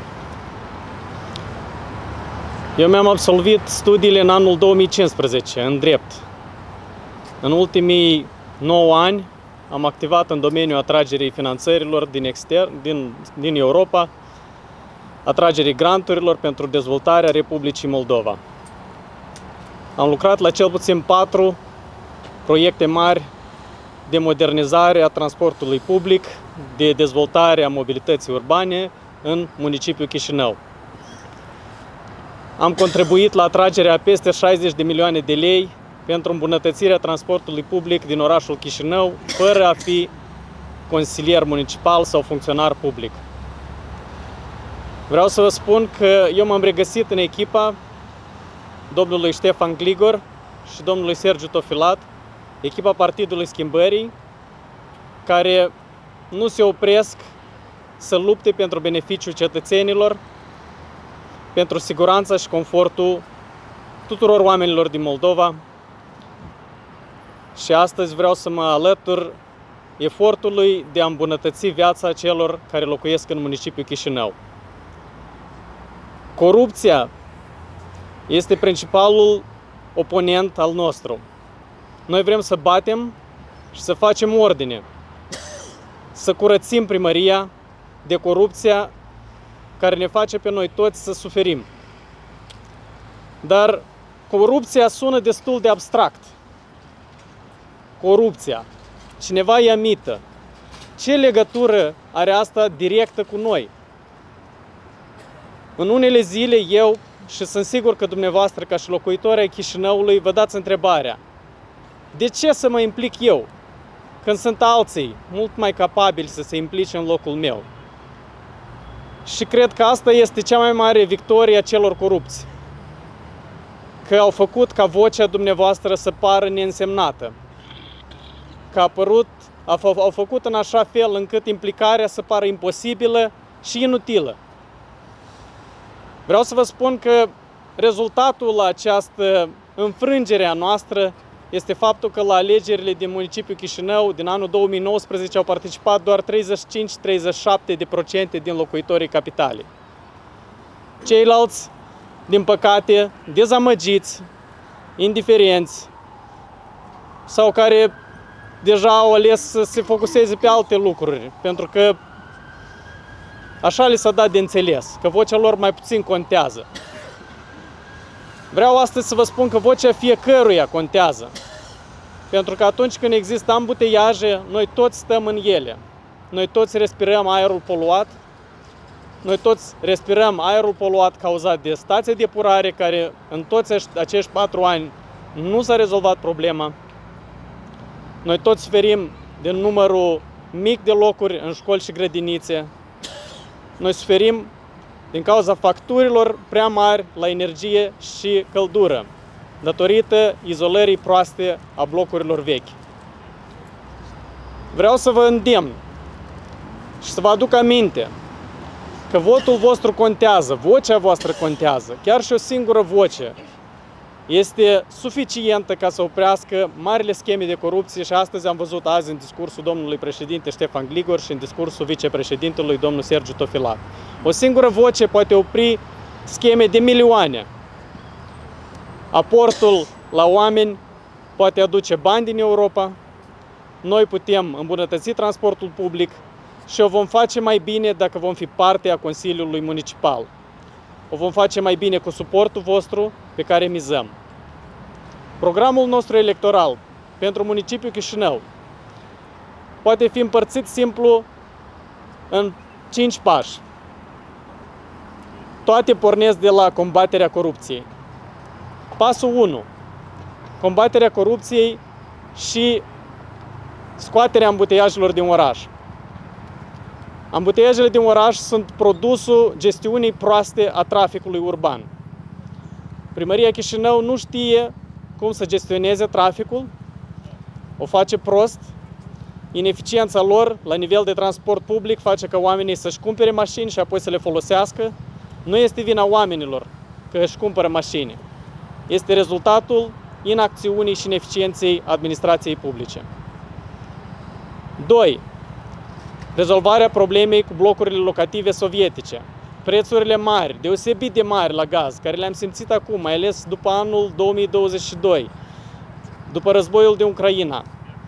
Eu mi-am absolvit studiile în anul 2015, în drept. În ultimii 9 ani am activat în domeniul atragerii finanțărilor din Europa, atragerii granturilor pentru dezvoltarea Republicii Moldova. Am lucrat la cel puțin 4 proiecte mari de modernizare a transportului public, de dezvoltare a mobilității urbane în municipiul Chișinău. Am contribuit la atragerea peste 60 de milioane de lei pentru îmbunătățirea transportului public din orașul Chișinău, fără a fi consilier municipal sau funcționar public. Vreau să vă spun că eu m-am regăsit în echipa domnului Ștefan Gligor și domnului Sergiu Tofilat, echipa Partidului Schimbării, care nu se opresc să lupte pentru beneficiul cetățenilor, pentru siguranța și confortul tuturor oamenilor din Moldova. Și astăzi vreau să mă alătur efortului de a îmbunătăți viața celor care locuiesc în municipiul Chișinău. Corupția este principalul oponent al nostru. Noi vrem să batem și să facem ordine, să curățim primăria de corupția care ne face pe noi toți să suferim. Dar corupția sună destul de abstract. Corupția. Cineva ia mită. Ce legătură are asta directă cu noi? În unele zile eu, și sunt sigur că dumneavoastră ca și locuitori ai Chișinăului, vă dați întrebarea: de ce să mă implic eu când sunt alții mult mai capabili să se implice în locul meu? Și cred că asta este cea mai mare victorie a celor corupți. Că au făcut ca vocea dumneavoastră să pară neînsemnată. Că au făcut în așa fel încât implicarea să pară imposibilă și inutilă. Vreau să vă spun că rezultatul la această înfrângere a noastră este faptul că la alegerile din municipiul Chișinău din anul 2019 au participat doar 35-37% din locuitorii capitalei. Ceilalți, din păcate, dezamăgiți, indiferenți sau care deja au ales să se focuseze pe alte lucruri, pentru că așa li s-a dat de înțeles, că vocea lor mai puțin contează. Vreau astăzi să vă spun că vocea fiecăruia contează. Pentru că atunci când există ambuteiaje, noi toți stăm în ele. Noi toți respirăm aerul poluat. Noi toți respirăm aerul poluat cauzat de stația de epurare, care în toți acești 4 ani nu s-a rezolvat problema. Noi toți suferim de numărul mic de locuri în școli și grădinițe. Noi suferim din cauza facturilor prea mari la energie și căldură, datorită izolării proaste a blocurilor vechi. Vreau să vă îndemn și să vă aduc aminte că votul vostru contează, vocea voastră contează. Chiar și o singură voce este suficientă ca să oprească marile scheme de corupție și astăzi am văzut azi în discursul domnului președinte Ștefan Gligor și în discursul vicepreședintelui domnul Sergiu Tofilat. O singură voce poate opri scheme de milioane. Aportul la oameni poate aduce bani din Europa, noi putem îmbunătăți transportul public și o vom face mai bine dacă vom fi parte a Consiliului Municipal. O vom face mai bine cu suportul vostru pe care mizăm. Programul nostru electoral pentru municipiul Chișinău poate fi împărțit simplu în 5 pași. Toate pornesc de la combaterea corupției. Pasul 1. Combaterea corupției și scoaterea ambuteiajelor din oraș. Ambuteiajele din oraș sunt produsul gestiunii proaste a traficului urban. Primăria Chișinău nu știe cum să gestioneze traficul, o face prost. Ineficiența lor la nivel de transport public face ca oamenii să-și cumpere mașini și apoi să le folosească. Nu este vina oamenilor că își cumpără mașini. Este rezultatul inacțiunii și ineficienței administrației publice. 2. Rezolvarea problemei cu blocurile locative sovietice. Prețurile mari, deosebit de mari la gaz, care le-am simțit acum, mai ales după anul 2022, după războiul din Ucraina.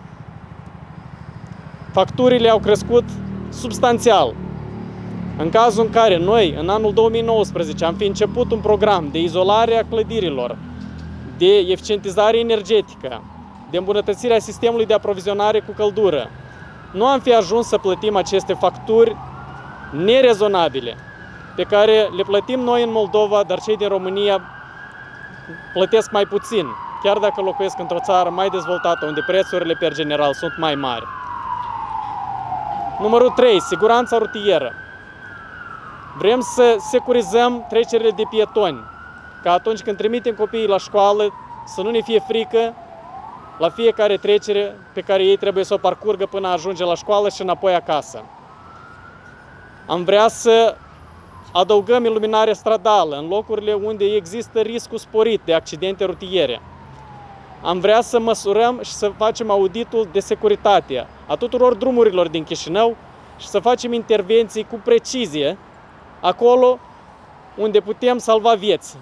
Facturile au crescut substanțial. În cazul în care noi, în anul 2019, am fi început un program de izolare a clădirilor, de eficientizare energetică, de îmbunătățirea sistemului de aprovizionare cu căldură, nu am fi ajuns să plătim aceste facturi nerezonabile, pe care le plătim noi în Moldova, dar cei din România plătesc mai puțin, chiar dacă locuiesc într-o țară mai dezvoltată, unde prețurile per general sunt mai mari. Numărul 3. Siguranța rutieră. Vrem să securizăm trecerile de pietoni, ca atunci când trimitem copiii la școală să nu ne fie frică la fiecare trecere pe care ei trebuie să o parcurgă până ajunge la școală și înapoi acasă. Am vrea să adăugăm iluminare stradală în locurile unde există riscul sporit de accidente rutiere. Am vrea să măsurăm și să facem auditul de securitate a tuturor drumurilor din Chișinău și să facem intervenții cu precizie acolo unde putem salva vieți.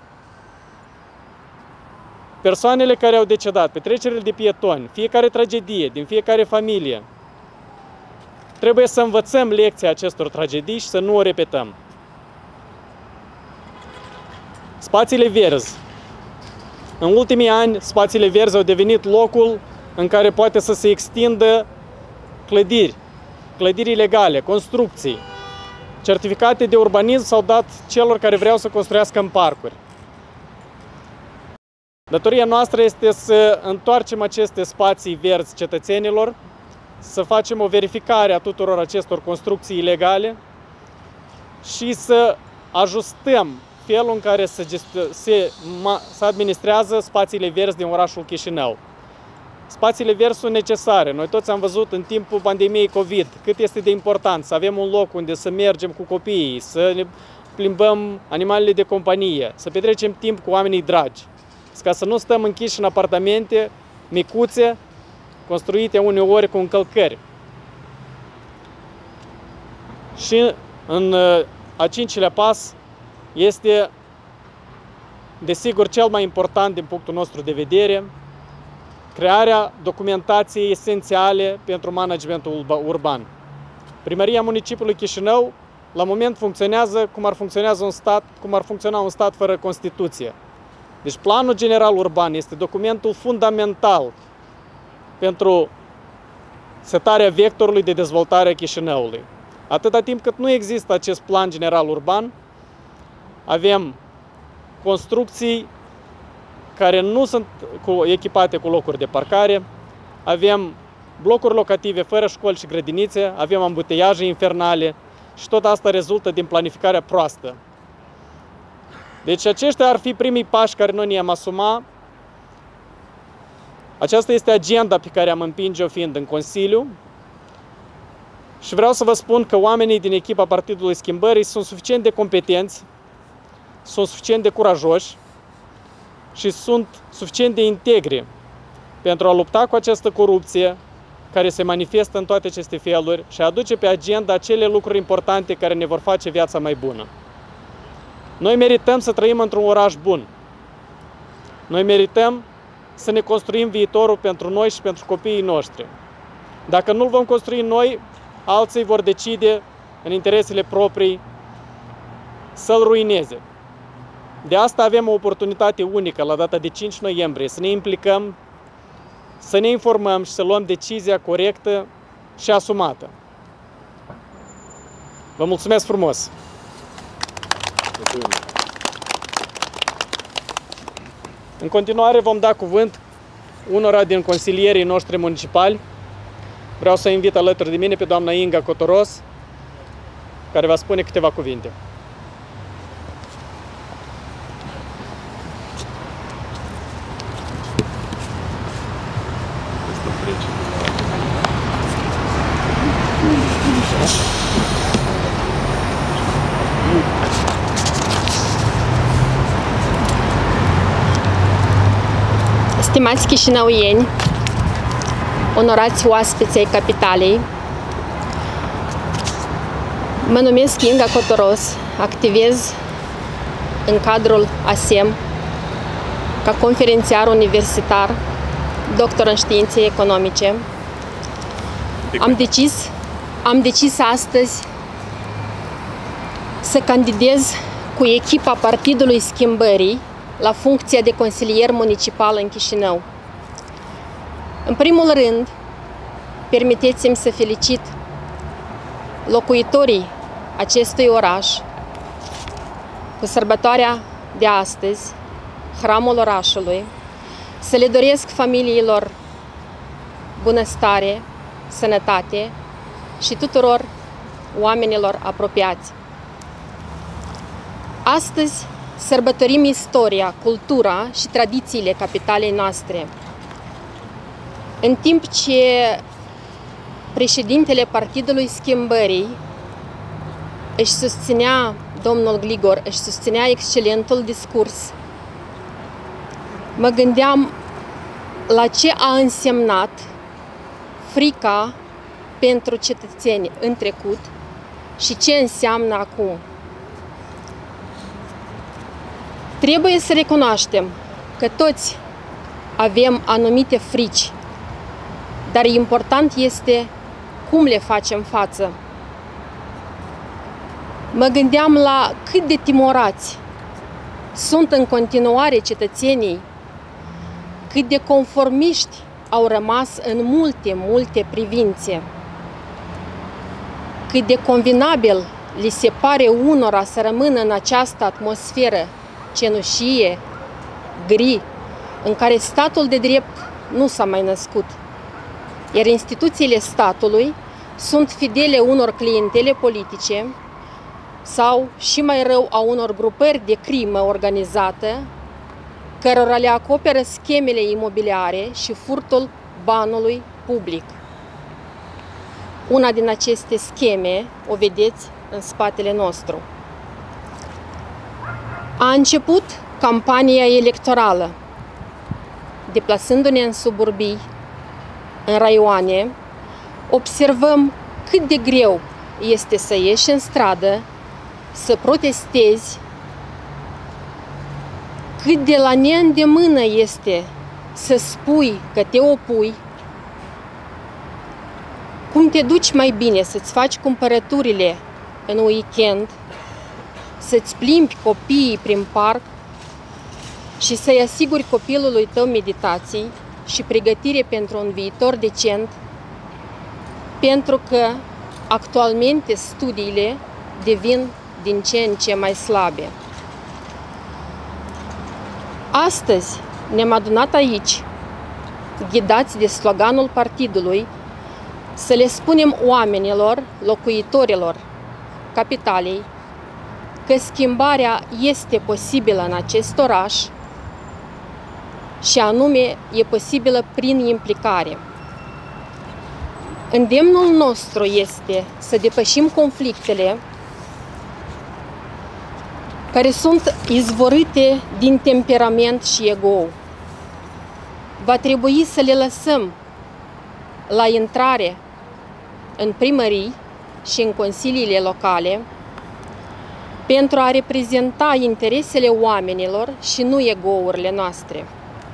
Persoanele care au decedat pe trecerile de pietoni, fiecare tragedie din fiecare familie, trebuie să învățăm lecția acestor tragedii și să nu o repetăm. Spațiile verzi. În ultimii ani, spațiile verzi au devenit locul în care poate să se extindă clădiri, clădiri ilegale, construcții. Certificate de urbanism s-au dat celor care vreau să construiască în parcuri. Datoria noastră este să întoarcem aceste spații verzi cetățenilor, să facem o verificare a tuturor acestor construcții și să ajustăm felul în care se administrează spațiile verzi din orașul Chișinău. Spațiile verzi sunt necesare. Noi toți am văzut în timpul pandemiei COVID cât este de important să avem un loc unde să mergem cu copiii, să ne plimbăm animalele de companie, să petrecem timp cu oamenii dragi, ca să nu stăm închiși în apartamente micuțe, construite uneori cu încălcări. Și în a cincilea pas este, desigur, cel mai important din punctul nostru de vedere, crearea documentației esențiale pentru managementul urban. Primăria municipiului Chișinău, la moment, funcționează cum ar funcționa un stat fără Constituție. Deci planul general urban este documentul fundamental pentru setarea vectorului de dezvoltare a Chișinăului. Atâta timp cât nu există acest plan general urban, avem construcții care nu sunt echipate cu locuri de parcare, avem blocuri locative fără școli și grădinițe, avem ambuteiaje infernale și tot asta rezultă din planificarea proastă. Deci aceștia ar fi primii pași care noi ne-am asumat. Aceasta este agenda pe care am împinge-o fiind în Consiliu. Și vreau să vă spun că oamenii din echipa Partidului Schimbării sunt suficient de competenți, sunt suficient de curajoși și sunt suficient de integri pentru a lupta cu această corupție care se manifestă în toate aceste feluri și a aduce pe agenda acele lucruri importante care ne vor face viața mai bună. Noi merităm să trăim într-un oraș bun. Noi merităm să ne construim viitorul pentru noi și pentru copiii noștri. Dacă nu-l vom construi noi, alții vor decide în interesele proprii să-l ruineze. De asta avem o oportunitate unică la data de 5 noiembrie, să ne implicăm, să ne informăm și să luăm decizia corectă și asumată. Vă mulțumesc frumos! În continuare vom da cuvânt unora din consilierii noștri municipali. Vreau să invit alături de mine pe doamna Inga Cotoros, care va spune câteva cuvinte. Stimați chișinăuieni, onorați oaspeți ai capitalei, mă numesc Inga Cotoros, activez în cadrul ASEM ca conferențiar universitar, doctor în științe economice. Am decis astăzi să candidez cu echipa Partidului Schimbării la funcția de consilier municipal în Chișinău. În primul rând, permiteți-mi să felicit locuitorii acestui oraș cu sărbătoarea de astăzi, Hramul orașului, să le doresc familiilor bunăstare, sănătate și tuturor oamenilor apropiați. Astăzi sărbătorim istoria, cultura și tradițiile capitalei noastre. În timp ce președintele Partidului Schimbării domnul Gligor își susținea excelentul discurs, mă gândeam la ce a însemnat frica pentru cetățeni în trecut și ce înseamnă acum. Trebuie să recunoaștem că toți avem anumite frici, dar important este cum le facem față. Mă gândeam la cât de timorați sunt în continuare cetățenii, cât de conformiști au rămas în multe privințe, cât de convenabil li se pare unora să rămână în această atmosferă cenușie, gri, în care statul de drept nu s-a mai născut, iar instituțiile statului sunt fidele unor clientele politice sau, și mai rău, a unor grupări de crimă organizată, cărora le acoperă schemele imobiliare și furtul banului public. Una din aceste scheme o vedeți în spatele nostru. A început campania electorală. Deplasându-ne în suburbii, în raioane, observăm cât de greu este să ieși în stradă, să protestezi, cât de la neîndemână este să spui că te opui, cum te duci mai bine să-ți faci cumpărăturile în weekend, să-ți plimbi copiii prin parc și să-i asiguri copilului tău meditații și pregătire pentru un viitor decent, pentru că actualmente studiile devin din ce în ce mai slabe. Astăzi ne-am adunat aici, ghidați de sloganul partidului, să le spunem oamenilor, locuitorilor capitalei, că schimbarea este posibilă în acest oraș și anume e posibilă prin implicare. Îndemnul nostru este să depășim conflictele care sunt izvorâte din temperament și ego. Va trebui să le lăsăm la intrare în primării și în consiliile locale pentru a reprezenta interesele oamenilor și nu ego-urile noastre.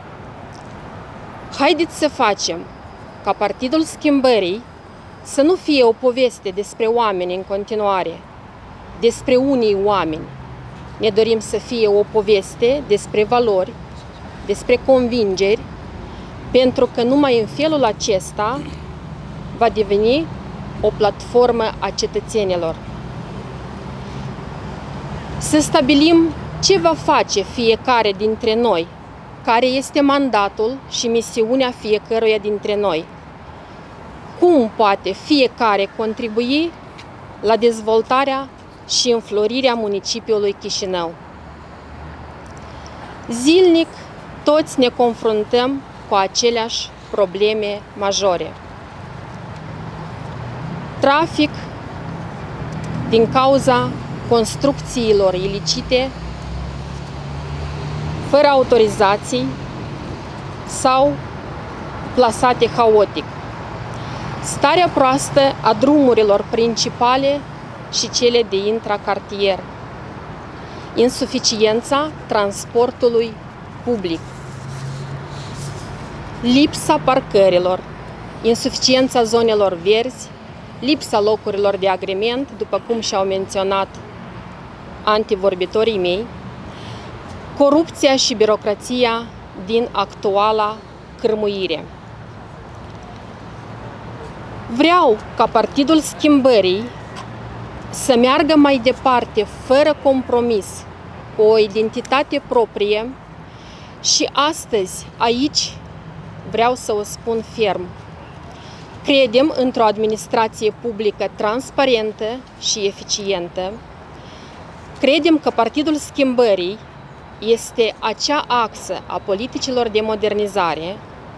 Haideți să facem ca Partidul Schimbării să nu fie o poveste despre oameni în continuare, despre unii oameni. Ne dorim să fie o poveste despre valori, despre convingeri, pentru că numai în felul acesta va deveni o platformă a cetățenilor. Să stabilim ce va face fiecare dintre noi, care este mandatul și misiunea fiecăruia dintre noi. Cum poate fiecare contribui la dezvoltarea și înflorirea municipiului Chișinău. Zilnic, toți ne confruntăm cu aceleași probleme majore. Trafic din cauza construcțiilor ilicite, fără autorizații sau plasate haotic. Starea proastă a drumurilor principale și cele de intracartier. Insuficiența transportului public. Lipsa parcărilor, insuficiența zonelor verzi, lipsa locurilor de agrement, după cum și-au menționat antivorbitorii mei, corupția și birocrația din actuala cârmuire. Vreau ca Partidul Schimbării să meargă mai departe, fără compromis, cu o identitate proprie și astăzi, aici, vreau să o spun ferm. Credem într-o administrație publică transparentă și eficientă. Credem că Partidul Schimbării este acea axă a politicilor de modernizare,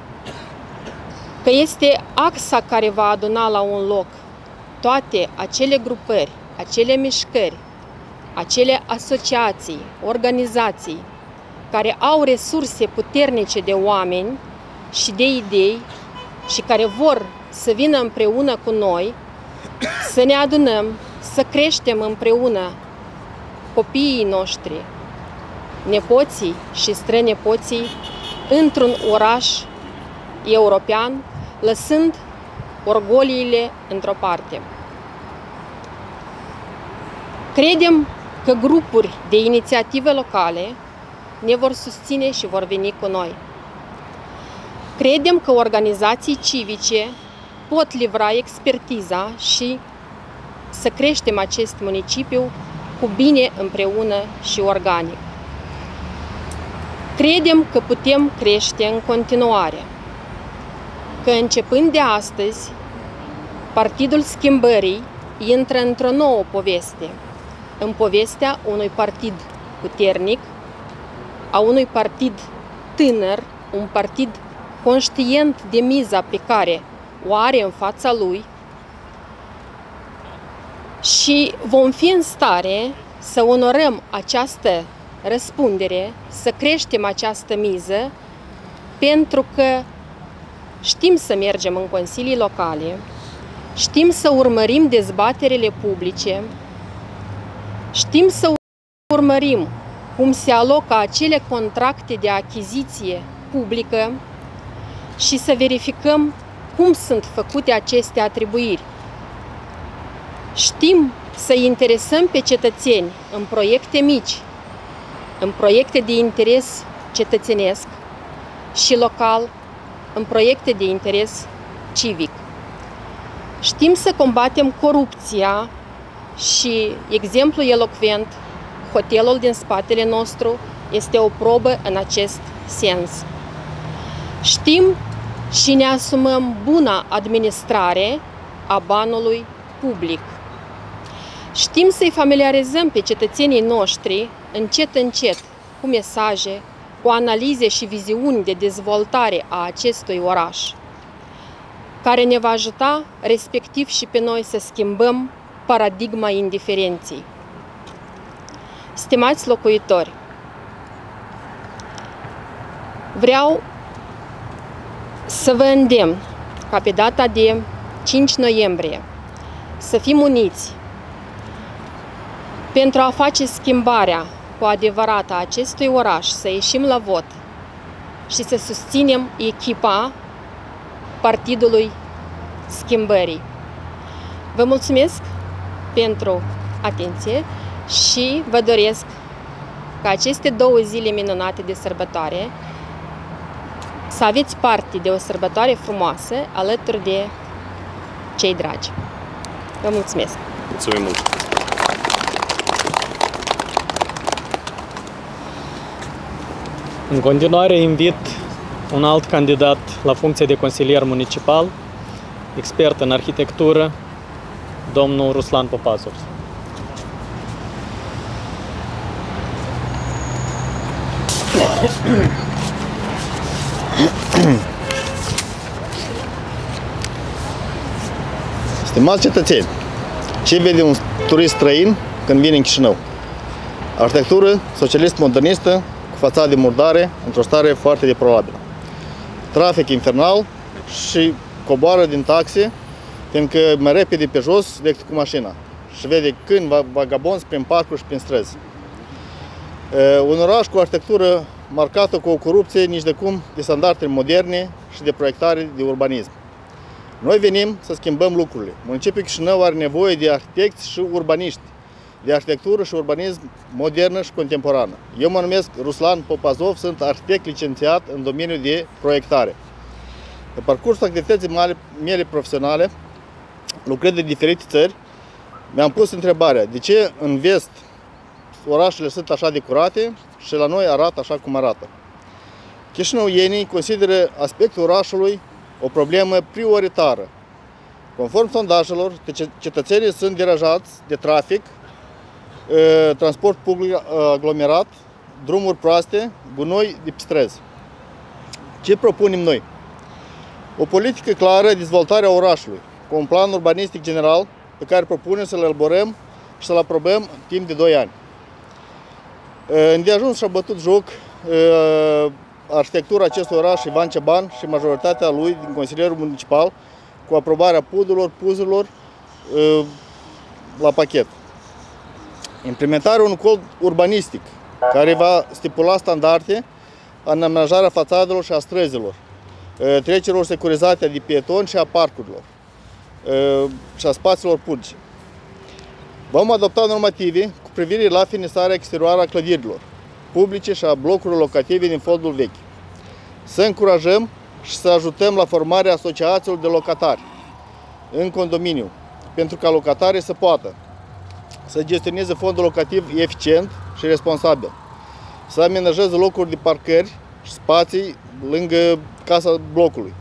că este axa care va aduna la un loc toate acele grupări, acele mișcări, acele asociații, organizații care au resurse puternice de oameni și de idei și care vor să vină împreună cu noi, să ne adunăm, să creștem împreună copiii noștri, nepoții și strănepoții într-un oraș european, lăsând orgoliile într-o parte. Credem că grupuri de inițiative locale ne vor susține și vor veni cu noi. Credem că organizații civice pot livra expertiza și să creștem acest municipiu cu bine împreună și organic. Credem că putem crește în continuare, că începând de astăzi, Partidul Schimbării intră într-o nouă poveste, în povestea unui partid puternic, a unui partid tânăr, un partid conștient de miza pe care o are în fața lui și vom fi în stare să onorăm această răspundere, să creștem această miză, pentru că știm să mergem în consilii locale, știm să urmărim dezbaterile publice, știm să urmărim cum se alocă acele contracte de achiziție publică și să verificăm cum sunt făcute aceste atribuiri. Știm să interesăm pe cetățeni în proiecte mici, în proiecte de interes cetățenesc și local, în proiecte de interes civic. Știm să combatem corupția și exemplu elocvent, hotelul din spatele nostru, este o probă în acest sens. Știm și ne asumăm buna administrare a banului public. Știm să-i familiarizăm pe cetățenii noștri încet cu mesaje, cu analize și viziuni de dezvoltare a acestui oraș, care ne va ajuta respectiv și pe noi să schimbăm paradigma indiferenței. Stimați locuitori, vreau să vă îndemn ca pe data de 5 noiembrie să fim uniți pentru a face schimbarea cu adevărat a acestui oraș, să ieșim la vot și să susținem echipa Partidului Schimbării. Vă mulțumesc pentru atenție și vă doresc ca aceste 2 zile minunate de sărbătoare să aveți parte de o sărbătoare frumoasă alături de cei dragi. Vă mulțumesc! Mulțumim mult! În continuare invit un alt candidat la funcție de consilier municipal, expert în arhitectură, domnul Ruslan Popazov. Stimați cetățeni, ce vede un turist străin când vine în Chișinău? Arhitectură socialist-modernistă cu fațade murdare, într-o stare foarte deplorabilă. Trafic infernal și coboară din taxe, fiindcă mai repede pe jos decât cu mașina. Și vede când vagabonzi prin parcuri și prin străzi. Un oraș cu arhitectură marcată cu o corupție nici de cum de standarde moderne și de proiectare de urbanism. Noi venim să schimbăm lucrurile. Municipiul Chișinău are nevoie de arhitecți și urbaniști, de arhitectură și urbanism modernă și contemporană. Eu mă numesc Ruslan Popazov, sunt arhitect licențiat în domeniul de proiectare. Pe parcursul activității mele profesionale, lucrând în diferite țări, mi-am pus întrebarea de ce în vest orașele sunt așa de curate și la noi arată așa cum arată. Chișinăuienii consideră aspectul orașului o problemă prioritară. Conform sondajelor, cetățenii sunt deranjați de trafic, transport public aglomerat, drumuri proaste, gunoi de pe străzi. Ce propunem noi? O politică clară de dezvoltare a orașului, cu un plan urbanistic general pe care propunem să-l elaborăm și să-l aprobăm timp de 2 ani. Îndeajuns și-a bătut joc arhitectura acestui oraș Ivan Ceban și majoritatea lui din Consilierul Municipal cu aprobarea puzurilor la pachet. Implementarea unui cod urbanistic care va stipula standarde în amenajarea fațadelor și a străzilor, trecerilor securizate de pietoni și a parcurilor și a spațiilor publice. Vom adopta normative cu privire la finisarea exterioară a clădirilor publice și a blocurilor locative din fondul vechi. Să încurajăm și să ajutăm la formarea asociațiilor de locatari în condominiu, pentru ca locatarii să poată să gestioneze fondul locativ eficient și responsabil, să amenajeze locuri de parcări și spații lângă casa blocului,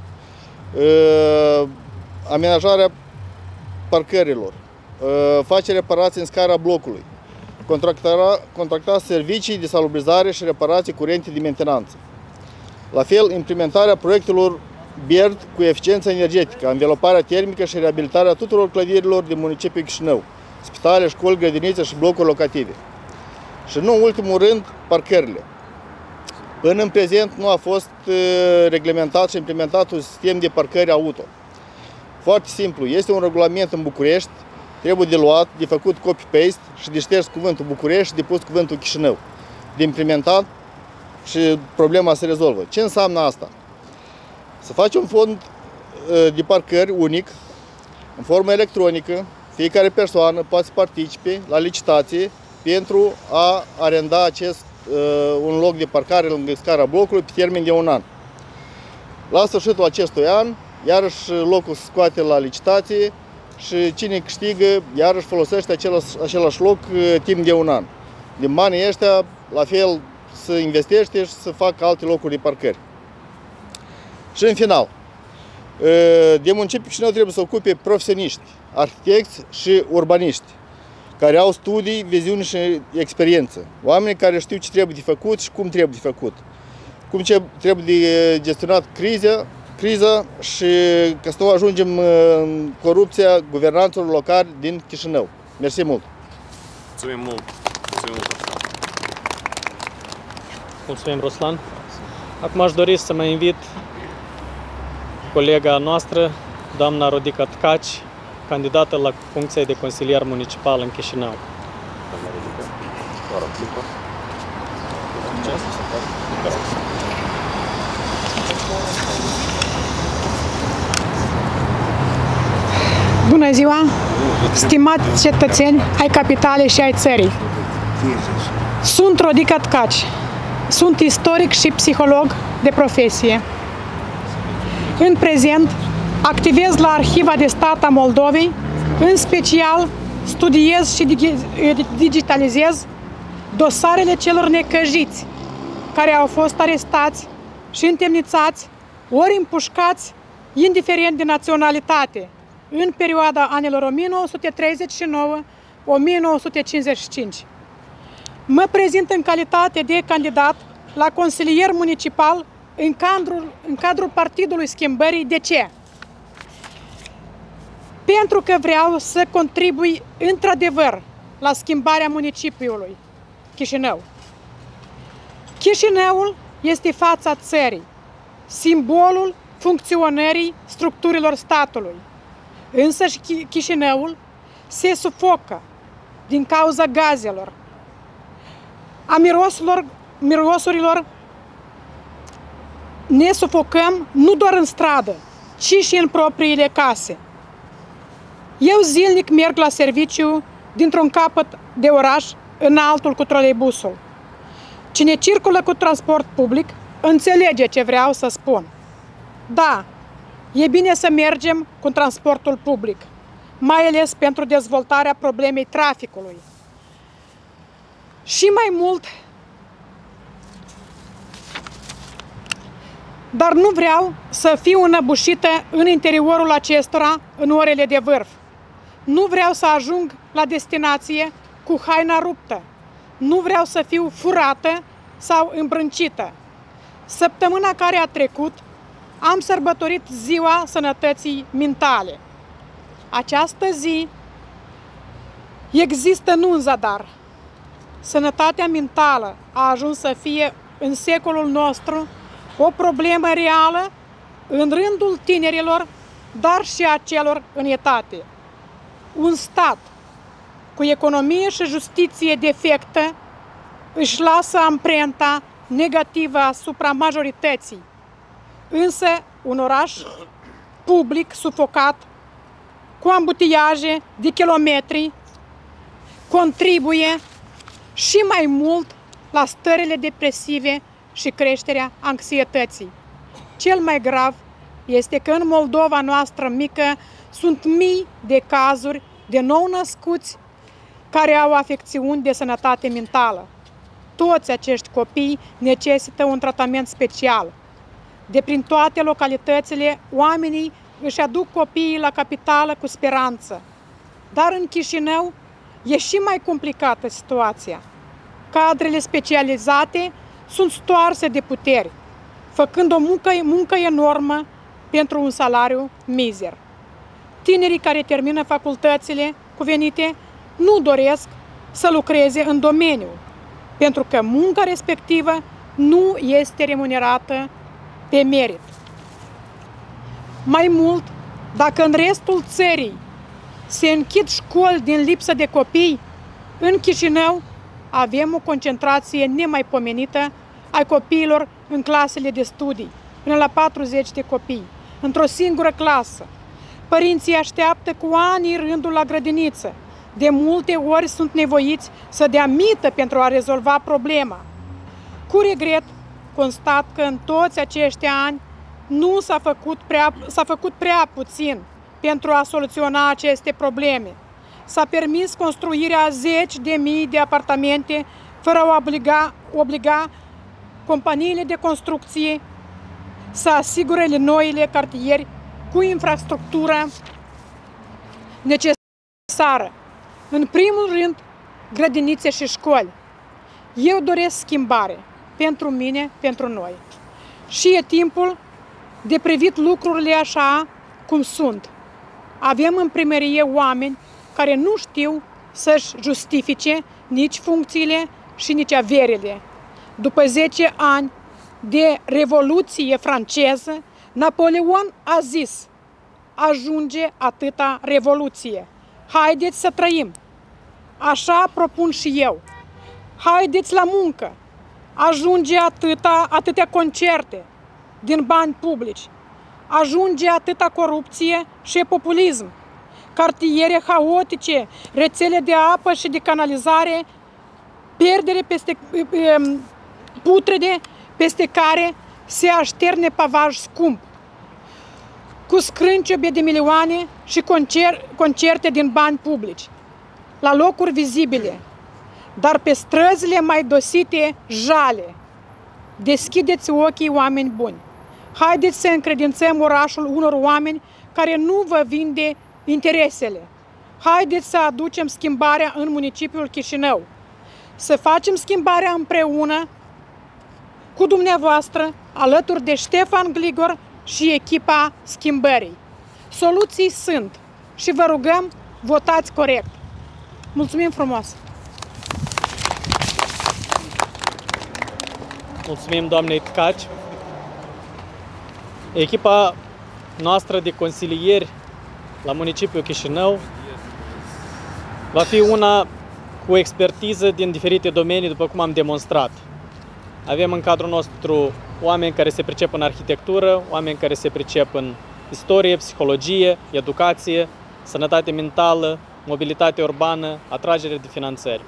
amenajarea parcărilor, face reparații în scara blocului, contracta servicii de salubrizare și reparații curente de mentenanță. La fel, implementarea proiectelor BERD cu eficiență energetică, înveloparea termică și reabilitarea tuturor clădirilor din municipiul Chișinău, spitale, școli, grădinițe și blocuri locative. Și nu în ultimul rând, parcările. Până în prezent nu a fost reglementat și implementat un sistem de parcări auto. Foarte simplu, este un regulament în București, trebuie de luat, de făcut copy-paste și de șters cuvântul București și de pus cuvântul Chișinău. De implementat și problema se rezolvă. Ce înseamnă asta? Să faci un fond de parcări unic, în formă electronică, fiecare persoană poate să participe la licitație pentru a arenda un loc de parcare lângă scara blocului pe termen de 1 an. La sfârșitul acestui an, iarăși locul se scoate la licitație și cine câștigă, iarăși folosește același loc timp de 1 an. Din banii ăștia, la fel, să investește și să facă alte locuri de parcări. Și în final, de municipiul Chișinău trebuie să ocupe profesioniști, arhitecți și urbaniști, care au studii, viziuni și experiență. Oameni care știu ce trebuie de făcut și cum trebuie de făcut. Cum trebuie de gestionat criza și ca să nu ajungem în corupția guvernanților locali din Chișinău. Mersi mult! Mulțumim mult! Mulțumim mult, Ruslan! Mulțumim, Ruslan! Acum aș dori să mă invit colega noastră, doamna Rodica Tcaci, candidată la funcția de consilier municipal în Chișinău. Bună ziua, stimați cetățeni ai capitalei și ai țării. Sunt Rodica Tcaci, sunt istoric și psiholog de profesie. În prezent, activez la Arhiva de Stat a Moldovei, în special studiez și digitalizez dosarele celor necăjiți care au fost arestați și întemnițați, ori împușcați, indiferent de naționalitate, în perioada anilor 1939-1955. Mă prezint în calitate de candidat la consilier municipal în cadrul Partidului Schimbării. De ce? Pentru că vreau să contribui într-adevăr la schimbarea municipiului Chișinău. Chișinăul este fața țării, simbolul funcționării structurilor statului. Însă Chișinăul se sufocă din cauza gazelor, a mirosurilor. Ne sufocăm nu doar în stradă, ci și în propriile case. Eu zilnic merg la serviciu dintr-un capăt de oraș în altul cu troleibusul. Cine circulă cu transport public înțelege ce vreau să spun. Da, e bine să mergem cu transportul public, mai ales pentru dezvoltarea problemei traficului. Și mai mult, dar nu vreau să fiu înăbușită în interiorul acestora în orele de vârf. Nu vreau să ajung la destinație cu haina ruptă. Nu vreau să fiu furată sau îmbrâncită. Săptămâna care a trecut am sărbătorit Ziua Sănătății Mentale. Această zi există nu în zadar. Sănătatea mentală a ajuns să fie în secolul nostru o problemă reală în rândul tinerilor, dar și a celor în etate. Un stat cu economie și justiție defectă își lasă amprenta negativă asupra majorității. Însă un oraș public sufocat, cu ambutiaje de kilometri, contribuie și mai mult la stările depresive și creșterea anxietății. Cel mai grav este că în Moldova noastră mică sunt mii de cazuri de nou-născuți care au afecțiuni de sănătate mentală. Toți acești copii necesită un tratament special. De prin toate localitățile, oamenii își aduc copiii la capitală cu speranță. Dar în Chișinău e și mai complicată situația. Cadrele specializate sunt stoarse de puteri, făcând o muncă enormă pentru un salariu mizer. Tinerii care termină facultățile cuvenite nu doresc să lucreze în domeniu, pentru că munca respectivă nu este remunerată pe merit. Mai mult, dacă în restul țării se închid școli din lipsă de copii, în Chișinău avem o concentrație nemaipomenită a copiilor în clasele de studii, până la 40 de copii, într-o singură clasă. Părinții așteaptă cu ani rândul la grădiniță. De multe ori sunt nevoiți să dea mită pentru a rezolva problema. Cu regret, constat că în toți acești ani nu s-a făcut prea puțin pentru a soluționa aceste probleme. S-a permis construirea zeci de mii de apartamente fără a obliga companiile de construcție să asigure noile cartieri cu infrastructura necesară. În primul rând, grădinițe și școli. Eu doresc schimbare pentru mine, pentru noi. Și e timpul de privit lucrurile așa cum sunt. Avem în primărie oameni care nu știu să-și justifice nici funcțiile și nici averile. După 10 ani de Revoluție franceză, Napoleon a zis: ajunge atâta revoluție. Haideți să trăim. Așa propun și eu. Haideți la muncă. Ajunge atâtea concerte din bani publici. Ajunge atâta corupție și populism. Cartiere haotice, rețele de apă și de canalizare, pierdere putrede peste care se așterne pavaj scump. cu scrânciobe de milioane și concerte din bani publici, la locuri vizibile, dar pe străzile mai dosite jale. Deschideți ochii, oameni buni! Haideți să încredințăm orașul unor oameni care nu vă vinde interesele. Haideți să aducem schimbarea în municipiul Chișinău. Să facem schimbarea împreună cu dumneavoastră, alături de Ștefan Gligor și echipa schimbării. Soluții sunt și vă rugăm, votați corect. Mulțumim frumos! Mulțumim doamnei Tcaci. Echipa noastră de consilieri la municipiul Chișinău va fi una cu expertiză din diferite domenii, după cum am demonstrat. Avem în cadrul nostru oameni care se pricep în arhitectură, oameni care se pricep în istorie, psihologie, educație, sănătate mentală, mobilitate urbană, atragere de finanțări.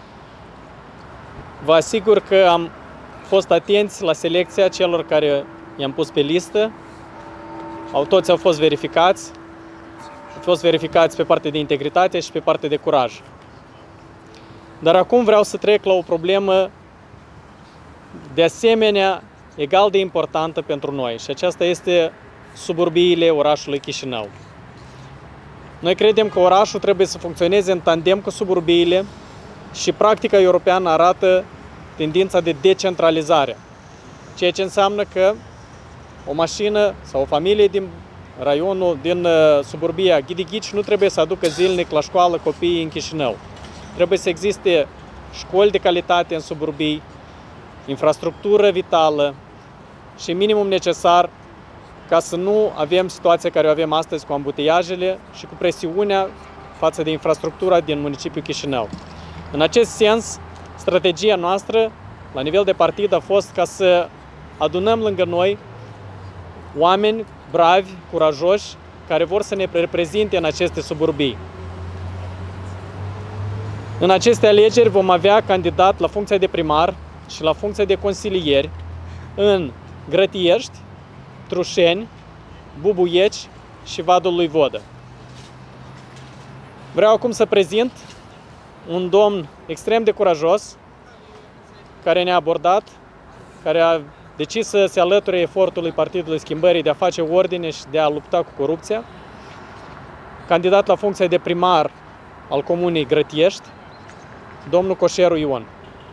Vă asigur că am fost atenți la selecția celor care i-am pus pe listă. Toți au fost verificați. Au fost verificați pe partea de integritate și pe partea de curaj. Dar acum vreau să trec la o problemă de asemenea egal de importantă pentru noi, și aceasta este suburbiile orașului Chișinău. Noi credem că orașul trebuie să funcționeze în tandem cu suburbiile și practica europeană arată tendința de decentralizare, ceea ce înseamnă că o mașină sau o familie din raionul, din suburbia Ghidighici nu trebuie să aducă zilnic la școală copiii în Chișinău. Trebuie să existe școli de calitate în suburbii, infrastructură vitală și minimum necesar ca să nu avem situația care o avem astăzi cu ambuteiajele și cu presiunea față de infrastructura din municipiul Chișinău. În acest sens, strategia noastră la nivel de partid a fost ca să adunăm lângă noi oameni bravi, curajoși, care vor să ne reprezinte în aceste suburbii. În aceste alegeri vom avea candidat la funcția de primar și la funcția de consilieri în Grătiești, Trușeni, Bubuieci și Vadul lui Vodă. Vreau acum să prezint un domn extrem de curajos care ne-a abordat, care a decis să se alăture efortului Partidului Schimbării de a face ordine și de a lupta cu corupția. Candidat la funcția de primar al comunei Grătiești, domnul Coșeru Ion.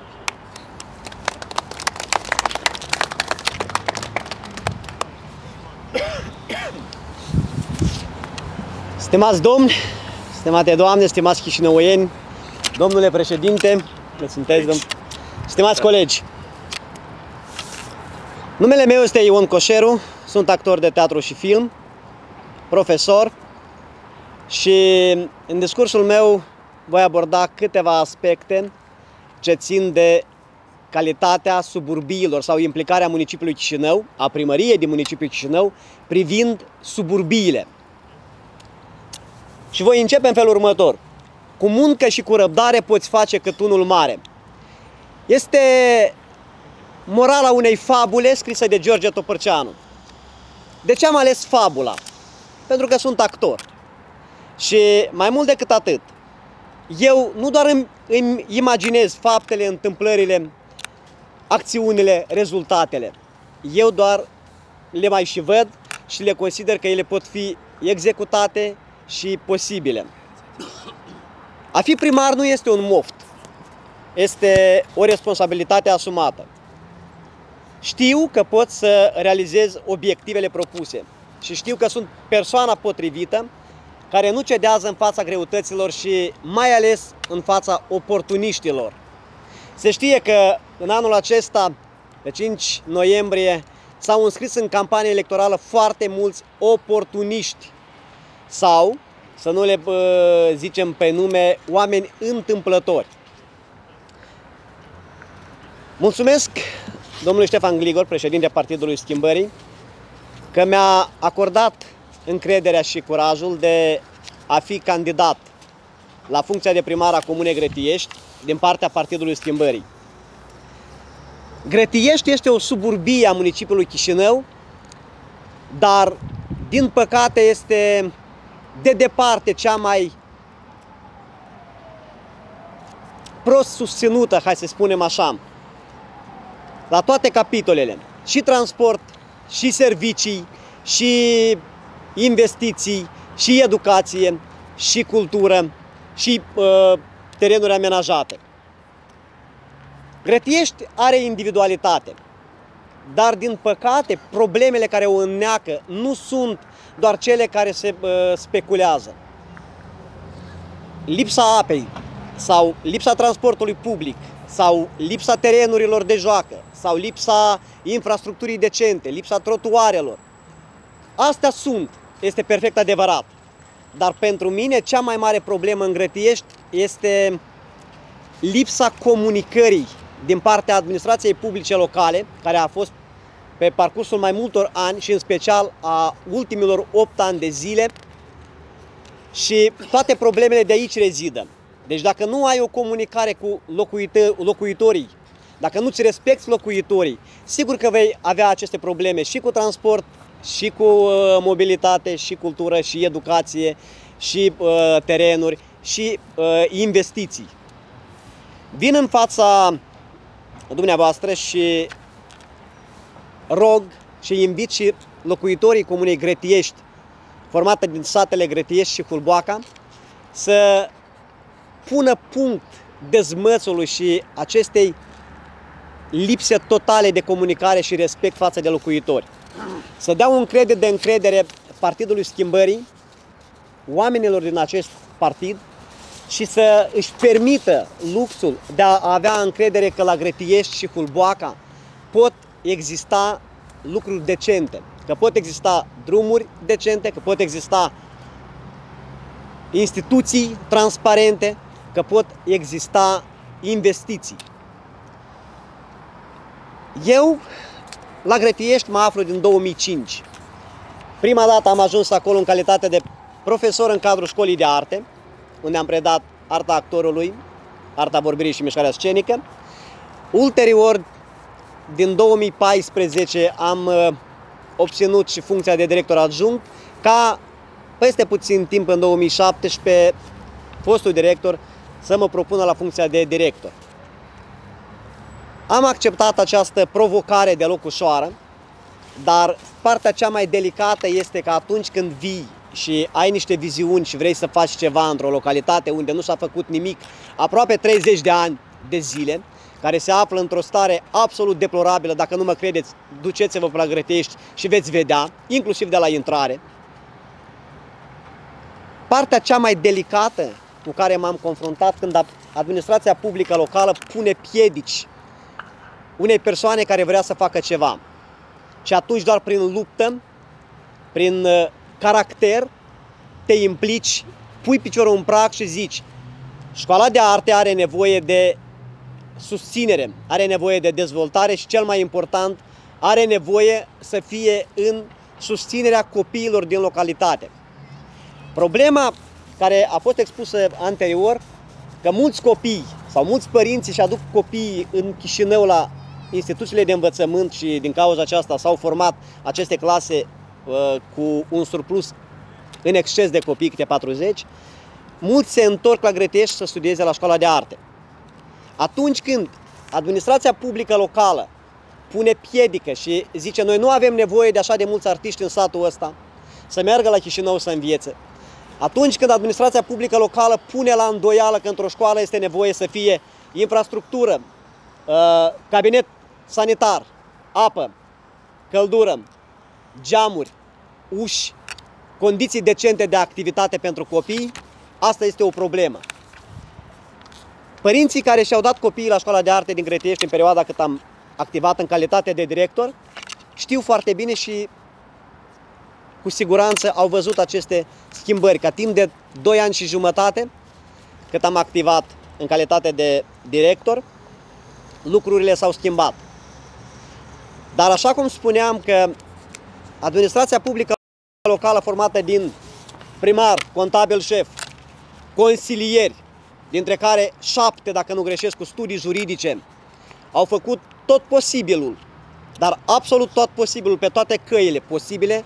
Stimați domni, stimate doamne, stimați chișinăuieni, domnule președinte, stimați colegi, numele meu este Ion Coșeru, sunt actor de teatru și film, profesor și în discursul meu voi aborda câteva aspecte ce țin de calitatea suburbiilor sau implicarea municipiului Chișinău, a primăriei din municipiul Chișinău, privind suburbiile. Și voi începe în felul următor. Cu muncă și cu răbdare poți face cât unul mare. Este morala unei fabule scrisă de George Topârceanu. De ce am ales fabula? Pentru că sunt actor. Și mai mult decât atât, eu nu doar îmi imaginez faptele, întâmplările, acțiunile, rezultatele. Eu doar le mai și văd și le consider că ele pot fi executate și posibile. A fi primar nu este un moft, este o responsabilitate asumată. Știu că pot să realizez obiectivele propuse și știu că sunt persoana potrivită care nu cedează în fața greutăților și mai ales în fața oportuniștilor. Se știe că în anul acesta, pe 5 noiembrie, s-au înscris în campanie electorală foarte mulți oportuniști sau, să nu le zicem pe nume, oameni întâmplători. Mulțumesc domnului Ștefan Gligor, președinte Partidului Schimbării, că mi-a acordat încrederea și curajul de a fi candidat la funcția de primar a Comunei Grătiești din partea Partidului Schimbării. Grătiești este o suburbie a municipiului Chișinău, dar din păcate, este de departe cea mai prost susținută, hai să spunem așa, la toate capitolele, și transport, și servicii, și investiții, și educație, și cultură, și terenuri amenajate. Grătiești are individualitate, dar din păcate problemele care o înneacă nu sunt doar cele care se speculează. Lipsa apei sau lipsa transportului public sau lipsa terenurilor de joacă sau lipsa infrastructurii decente, lipsa trotuarelor. Astea sunt, este perfect adevărat. Dar pentru mine cea mai mare problemă în Grătiești este lipsa comunicării din partea administrației publice locale, care a fost pe parcursul mai multor ani și în special a ultimilor 8 ani de zile, și toate problemele de aici rezidă. Deci dacă nu ai o comunicare cu locuitorii, dacă nu-ți respecti locuitorii, sigur că vei avea aceste probleme și cu transport, și cu mobilitate, și cultură, și educație, și terenuri, și investiții. Vin în fața dumneavoastră și rog și invit și locuitorii Comunei Grătiești, formată din satele Grătiești și Hulboaca, să pună punct dezmățului și acestei lipse totale de comunicare și respect față de locuitori. Să dea un credit de încredere Partidului Schimbării, oamenilor din acest partid, și să își permită luxul de a avea încredere că la Grătiești și Hulboaca pot exista lucruri decente, că pot exista drumuri decente, că pot exista instituții transparente, că pot exista investiții. Eu la Grătiești mă aflu din 2005. Prima dată am ajuns acolo în calitate de profesor în cadrul școlii de arte, unde am predat arta actorului, arta vorbirii și mișcarea scenică. Ulterior, din 2014, am obținut și funcția de director adjunct, ca peste puțin timp, în 2017, fostul director să mă propună la funcția de director. Am acceptat această provocare deloc ușoară, dar partea cea mai delicată este că atunci când vii și ai niște viziuni și vrei să faci ceva într-o localitate unde nu s-a făcut nimic aproape 30 de ani de zile, care se află într-o stare absolut deplorabilă, dacă nu mă credeți, duceți-vă pe la Grătiești și veți vedea, inclusiv de la intrare. Partea cea mai delicată cu care m-am confruntat când administrația publică locală pune piedici unei persoane care vrea să facă ceva. Și atunci doar prin luptă, prin caracter, te implici, pui piciorul în prag și zici: școala de arte are nevoie de susținere, are nevoie de dezvoltare și, cel mai important, are nevoie să fie în susținerea copiilor din localitate. Problema care a fost expusă anterior, că mulți copii sau mulți părinți își aduc copiii în Chișinău la instituțiile de învățământ și din cauza aceasta s-au format aceste clase cu un surplus în exces de copii, câte 40, mulți se întorc la Grătiești să studieze la școala de arte. Atunci când administrația publică locală pune piedică și zice: noi nu avem nevoie de așa de mulți artiști în satul ăsta să meargă la Chișinău să învețe, atunci când administrația publică locală pune la îndoială că într-o școală este nevoie să fie infrastructură, cabinet sanitar, apă, căldură, geamuri, uși, condiții decente de activitate pentru copii, asta este o problemă. Părinții care și-au dat copiii la școala de arte din Grătiești în perioada cât am activat în calitate de director, știu foarte bine și cu siguranță au văzut aceste schimbări, ca timp de 2 ani și jumătate, cât am activat în calitate de director, lucrurile s-au schimbat. Dar așa cum spuneam, că administrația publică locală formată din primar, contabil șef, consilieri, dintre care 7, dacă nu greșesc, cu studii juridice, au făcut tot posibilul, dar absolut tot posibilul, pe toate căile posibile,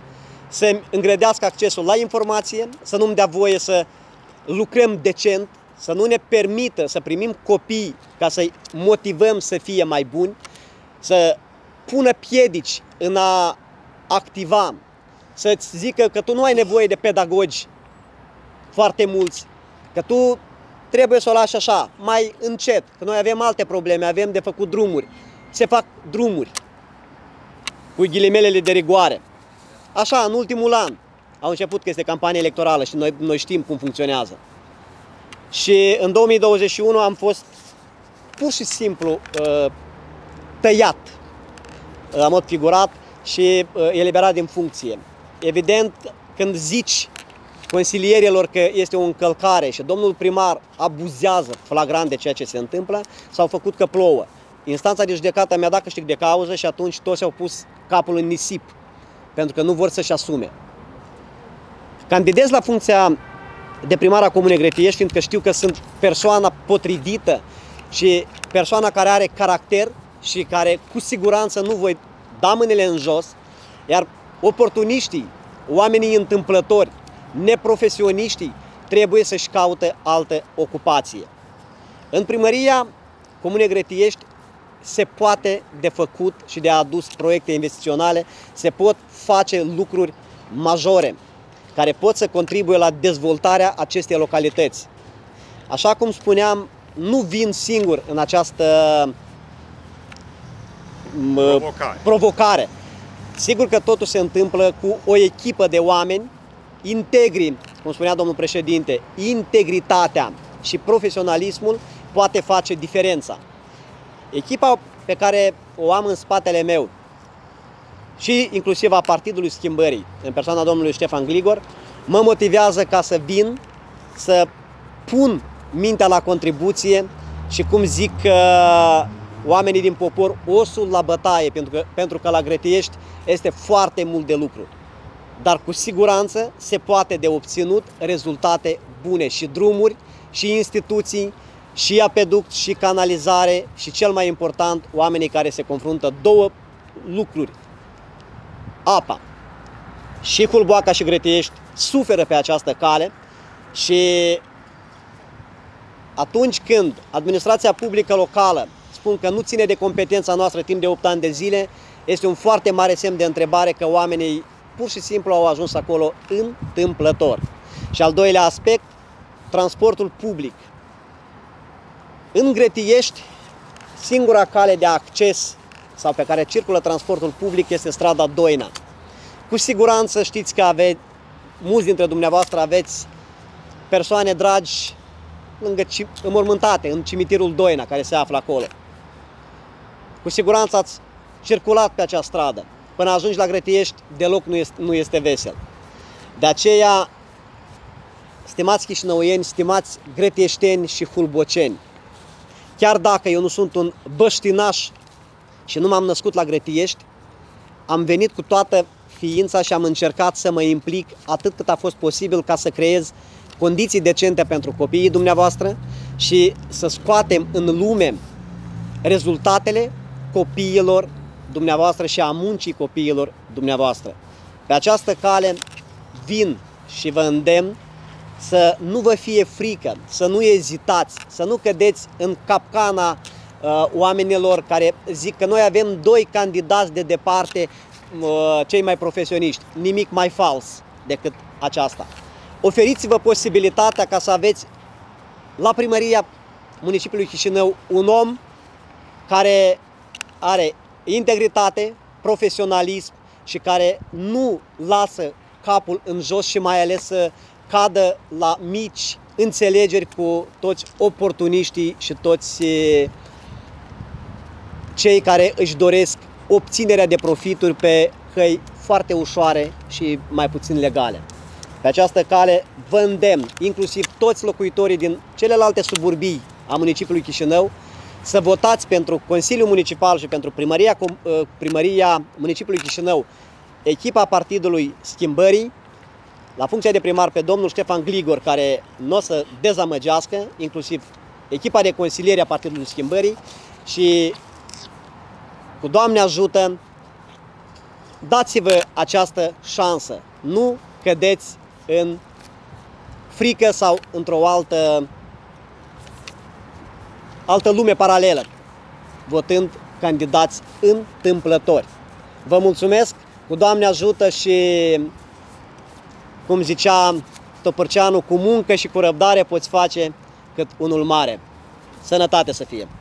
să-mi îngrădească accesul la informație, să nu-mi dea voie să lucrăm decent, să nu ne permită să primim copii ca să-i motivăm să fie mai buni, să pună piedici în a activa, să-ți zică că tu nu ai nevoie de pedagogi foarte mulți, că tu trebuie să o lași așa, mai încet, că noi avem alte probleme, avem de făcut drumuri. Se fac drumuri, cu ghilimelele de rigoare. Așa, în ultimul an, au început că este campanie electorală și noi știm cum funcționează. Și în 2021 am fost pur și simplu tăiat, la mod figurat, și eliberat din funcție. Evident, când zici consilierilor că este o încălcare și domnul primar abuzează flagrant de ceea ce se întâmplă, s-au făcut că plouă. Instanța de judecată mi-a dat câștig de cauză și atunci toți au pus capul în nisip, pentru că nu vor să-și asume. Candidez la funcția de primar a Comunei Gretiești, fiindcă știu că sunt persoana potrivită și persoana care are caracter și care cu siguranță nu voi da mâinile în jos, iar oportuniștii, oamenii întâmplători, neprofesioniștii, trebuie să-și caute altă ocupație. În primăria Comunei Gretiești se poate de făcut și de adus proiecte investiționale, se pot face lucruri majore care pot să contribuie la dezvoltarea acestei localități. Așa cum spuneam, nu vin singur în această provocare. Sigur că totul se întâmplă cu o echipă de oameni integri, cum spunea domnul președinte, integritatea și profesionalismul poate face diferența. Echipa pe care o am în spatele meu și inclusiv a Partidului Schimbării, în persoana domnului Ștefan Gligor, mă motivează ca să vin, să pun mintea la contribuție și, cum zic oamenii din popor, osul la bătaie, pentru că la Gretiești este foarte mult de lucru. Dar cu siguranță se poate de obținut rezultate bune și drumuri, și instituții, și apeduct, și canalizare și, cel mai important, oamenii care se confruntă două lucruri. Apa. Și Hulboaca și Gretiești suferă pe această cale și atunci când administrația publică locală spun că nu ține de competența noastră timp de 8 ani de zile, este un foarte mare semn de întrebare că oamenii pur și simplu au ajuns acolo întâmplător. Și al doilea aspect, transportul public. În Gretiești, singura cale de acces sau pe care circulă transportul public este strada Doina. Cu siguranță știți că mulți dintre dumneavoastră aveți persoane dragi înmormântate în cimitirul Doina, care se află acolo. Cu siguranță ați circulat pe acea stradă. Până ajungi la Gretiești, deloc nu este vesel. De aceea, stimați chișinăuieni, stimați gretieșteni și hulboceni, chiar dacă eu nu sunt un băștinaș și nu m-am născut la Gretiești, am venit cu toată ființa și am încercat să mă implic atât cât a fost posibil ca să creez condiții decente pentru copiii dumneavoastră și să scoatem în lume rezultatele copiilor dumneavoastră și a muncii copiilor dumneavoastră. Pe această cale vin și vă îndemn să nu vă fie frică, să nu ezitați, să nu cădeți în capcana oamenilor care zic că noi avem 2 candidați de departe, cei mai profesioniști. Nimic mai fals decât aceasta. Oferiți-vă posibilitatea ca să aveți la primăria municipiului Chișinău un om care are integritate, profesionalism și care nu lasă capul în jos și mai ales să cadă la mici înțelegeri cu toți oportuniștii și toți cei care își doresc obținerea de profituri pe căi foarte ușoare și mai puțin legale. Pe această cale vă îndemn, inclusiv toți locuitorii din celelalte suburbii a municipiului Chișinău, să votați pentru Consiliul Municipal și pentru primăria municipiului Chișinău, echipa Partidului Schimbării, la funcția de primar pe domnul Ștefan Gligor, care nu o să dezamăgească, inclusiv echipa de consilieri a Partidului Schimbării, și cu Doamne ajută, dați-vă această șansă. nu cădeți în frică sau într-o altă lume paralelă, votând candidați întâmplători. Vă mulțumesc, cu Doamne ajută și, cum zicea Topărceanu, cu muncă și cu răbdare poți face cât unul mare. Sănătate să fie!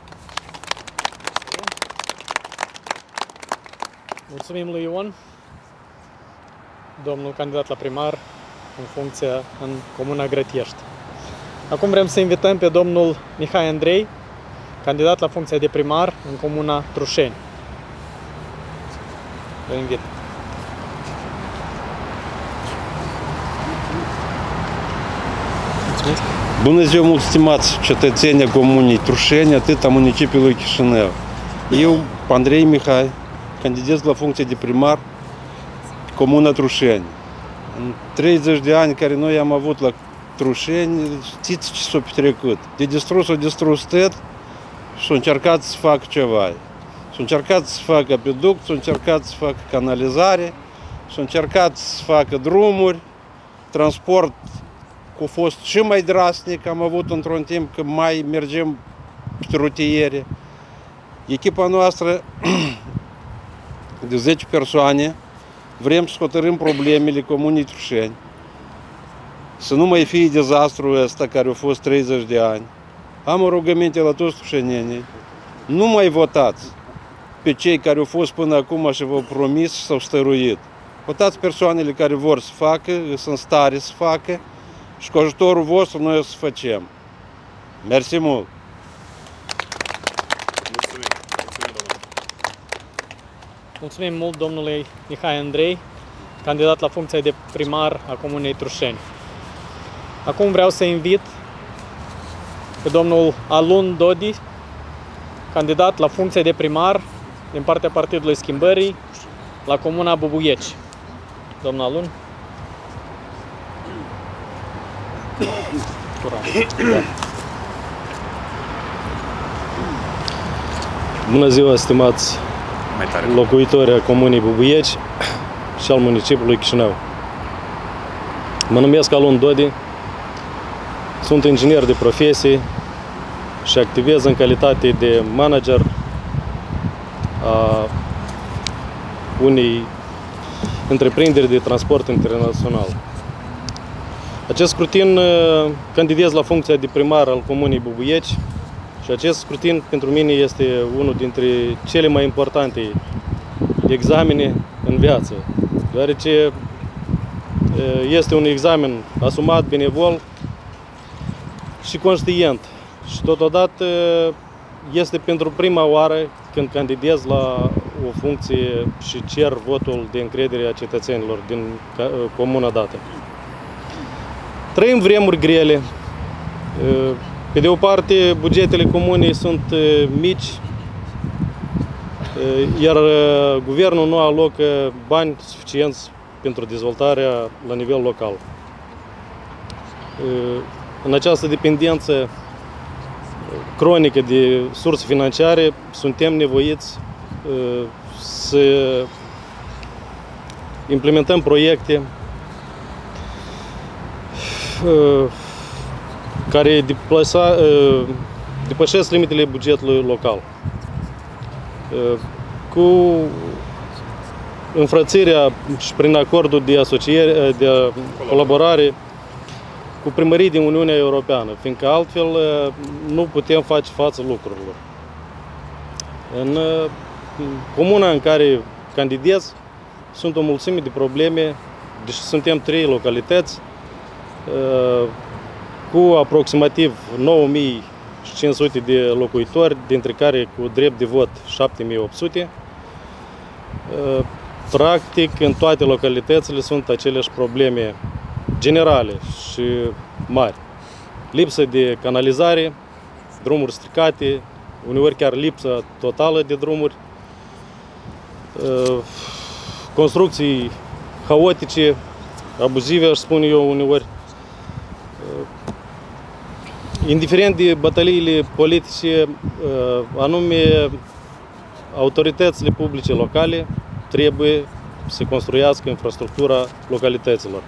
Mulțumim lui Ion, domnul candidat la primar în funcție în Comuna Grătiești. Acum vrem să invităm pe domnul Mihai Andrei, candidat la funcția de primar în Comuna Trușeni. Vă invit. Mulțumesc. Bună ziua, mult stimați cetățenii Comunei Trușeni, atât a municipiului Chișinău. Eu, Andrei Mihai, candidez la funcție de primar Comuna Trușeni. În 30 de ani care noi am avut la Trușeni, știți ce s-a petrecut? De distrus au distrus tot și s-au încercat să facă ceva. S-au încercat să facă apeduct, s-au încercat să facă canalizare, s-au încercat să facă drumuri, transport a fost și mai drastic, am avut într-un timp că mai mergem pe rutiere. Echipa noastră de 10 persoane vrem să hotărâm problemele Comunei Trușeni, să nu mai fie dezastrul ăsta care a fost 30 de ani. Am o rugăminte la toți trușenenii, nu mai votați pe cei care au fost până acum și v-au promis și s-au stăruit. Votați persoanele care vor să facă, sunt în stare să facă și cu ajutorul vostru noi o să facem. Mersi mult! Mulțumim mult domnului Mihai Andrei, candidat la funcția de primar a Comunei Trușeni. Acum vreau să invit pe domnul Alun Dodi, candidat la funcția de primar din partea Partidului Schimbării la Comuna Bubuieci. Domnul Alun. Bună ziua, stimați locuitori ai Comunei Bubuieci și al municipiului Chișinău. Mă numesc Alun Dodi, sunt inginer de profesie și activez în calitate de manager a unei întreprinderi de transport internațional. Acest scrutin candidez la funcția de primar al Comunei Bubuieci și acest scrutin pentru mine este unul dintre cele mai importante examene în viață, deoarece este un examen asumat, benevol și conștient și totodată este pentru prima oară când candidez la o funcție și cer votul de încredere a cetățenilor din comuna dată. Trăim vremuri grele. Pe de o parte, bugetele comunei sunt mici, iar guvernul nu alocă bani suficienți pentru dezvoltarea la nivel local. În această dependență cronică de surse financiare, suntem nevoiți să implementăm proiecte care depășesc limitele bugetului local. Cu înfrățirea și prin acordul de asociere, de colaborare cu primării din Uniunea Europeană, fiindcă altfel nu putem face față lucrurilor. În comuna în care candidez sunt o mulțime de probleme, deși suntem 3 localități, cu aproximativ 9500 de locuitori, dintre care cu drept de vot 7800. Practic, în toate localitățile sunt aceleași probleme generale și mari. Lipsă de canalizare, drumuri stricate, uneori chiar lipsa totală de drumuri, construcții haotice, abuzive, aș spune eu uneori. Indiferent de bătăliile politice, anume autoritățile publice locale trebuie se construiască infrastructura localităților.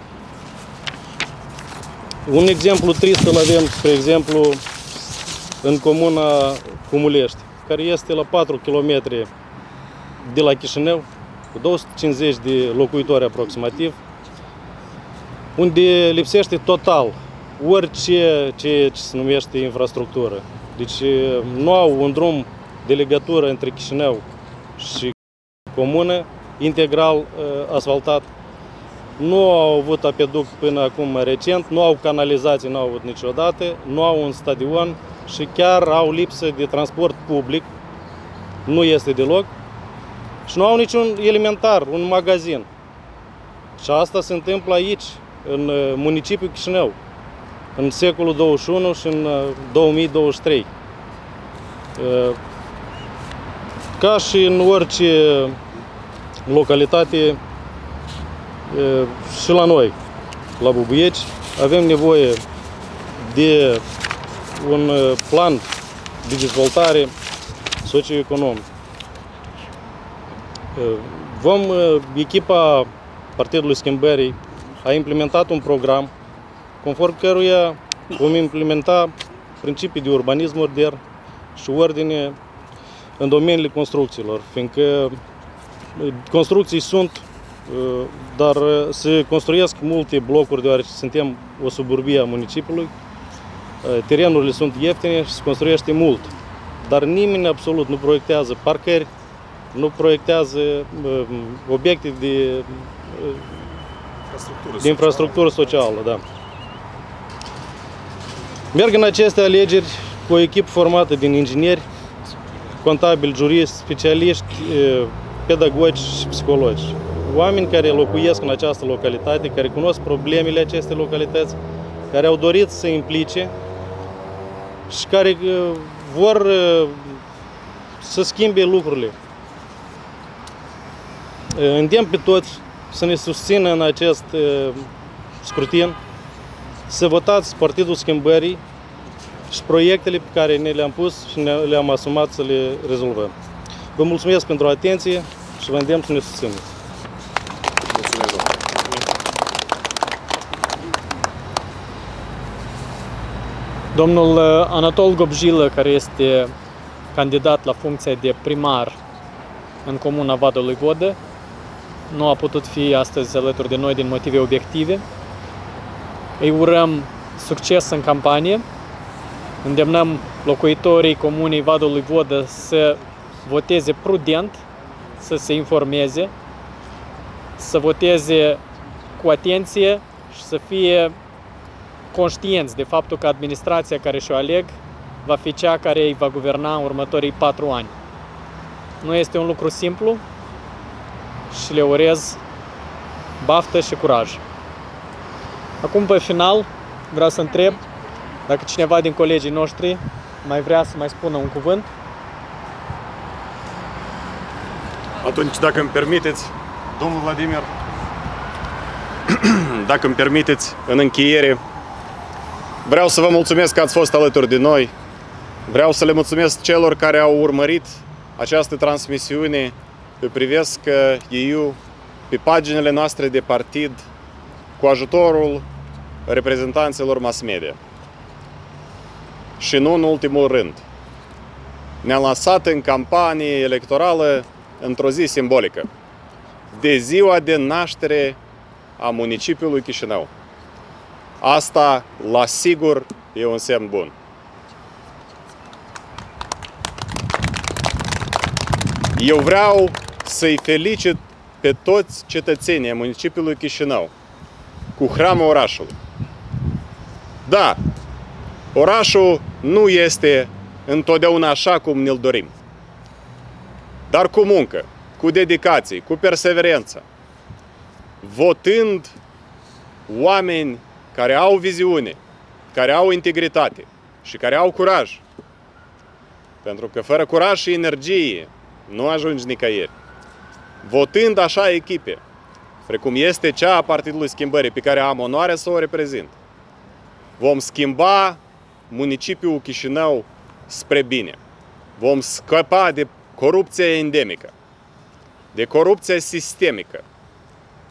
Un exemplu trist îl avem, spre exemplu, în comuna Cumulești, care este la 4 km de la Chișinău, cu 250 de locuitori aproximativ, unde lipsește total orice ce se numește infrastructură. Deci nu au un drum de legătură între Chișinău și comună integral asfaltat, nu au avut apeduct până acum recent, nu au canalizații, nu au avut niciodată, nu au un stadion și chiar au lipsă de transport public, nu este deloc, și nu au niciun elementar, un magazin. Și asta se întâmplă aici, în municipiul Chișinău, în secolul 21 și în 2023. Ca și în orice localitate, și la noi, la Bubuieci, avem nevoie de un plan de dezvoltare socioeconomică. Echipa Partidului Schimbării a implementat un program conform căruia vom implementa principii de urbanism modern și ordine în domeniile construcțiilor, fiindcă construcții sunt, dar se construiesc multe blocuri, deoarece suntem o suburbie a municipiului, terenurile sunt ieftine și se construiește mult, dar nimeni absolut nu proiectează parcări, nu proiectează obiecte de infrastructură socială. Da. Merg în aceste alegeri cu o echipă formată din ingineri, contabili, juriști, specialiști, pedagogi și psihologi. Oameni care locuiesc în această localitate, care cunosc problemele acestei localități, care au dorit să se implice și care vor să schimbe lucrurile. Îndemn pe toți să ne susțină în acest scrutin, să votați Partidul Schimbării și proiectele pe care ne le-am pus și le-am asumat să le rezolvăm. Vă mulțumesc pentru atenție și vă îndemn să ne susțineți. Mulțumesc, Domnul Anatol Gobjilă, care este candidat la funcția de primar în comuna Vadului Vodă, nu a putut fi astăzi alături de noi din motive obiective. Îi urăm succes în campanie. Îndemnăm locuitorii comunei Vadului Vodă să voteze prudent, să se informeze, să voteze cu atenție și să fie conștienți de faptul că administrația care și-o aleg va fi cea care îi va guverna în următorii 4 ani. Nu este un lucru simplu și le urez baftă și curaj. Acum, pe final, vreau să întreb dacă cineva din colegii noștri mai vrea să mai spună un cuvânt. Atunci, dacă îmi permiteți, domnul Vladimir, dacă îmi permiteți, în încheiere, vreau să vă mulțumesc că ați fost alături de noi. Vreau să le mulțumesc celor care au urmărit această transmisiune pe Privesc EU, pe paginile noastre de partid, cu ajutorul reprezentanților mass media. Și nu în ultimul rând, ne-am lansat în campanie electorală într-o zi simbolică, de ziua de naștere a municipiului Chișinău. Asta, la sigur, e un semn bun. Eu vreau să-i felicit pe toți cetățenii ai municipiului Chișinău cu hramul orașului. Da, orașul nu este întotdeauna așa cum ne-l dorim, dar cu muncă, cu dedicație, cu perseverență, votând oameni care au viziune, care au integritate și care au curaj. Pentru că fără curaj și energie nu ajungi nicăieri. Votând așa echipe, precum este cea a Partidului Schimbării, pe care am onoarea să o reprezint, vom schimba municipiul Chișinău spre bine. Vom scăpa de corupția endemică, de corupția sistemică,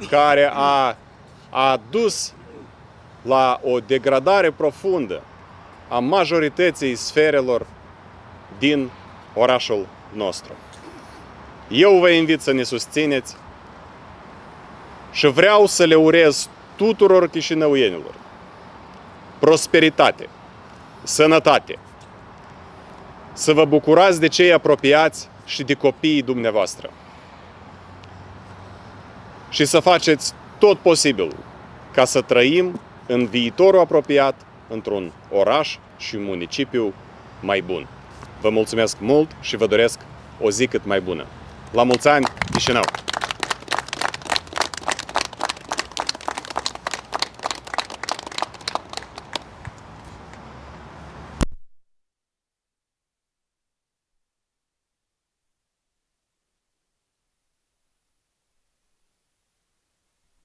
care a dus la o degradare profundă a majorității sferelor din orașul nostru. Eu vă invit să ne susțineți și vreau să le urez tuturor chișinăuienilor prosperitate, sănătate, să vă bucurați de cei apropiați și de copiii dumneavoastră și să faceți tot posibilul ca să trăim în viitorul apropiat într-un oraș și un municipiu mai bun. Vă mulțumesc mult și vă doresc o zi cât mai bună. La mulți ani, Chișinău!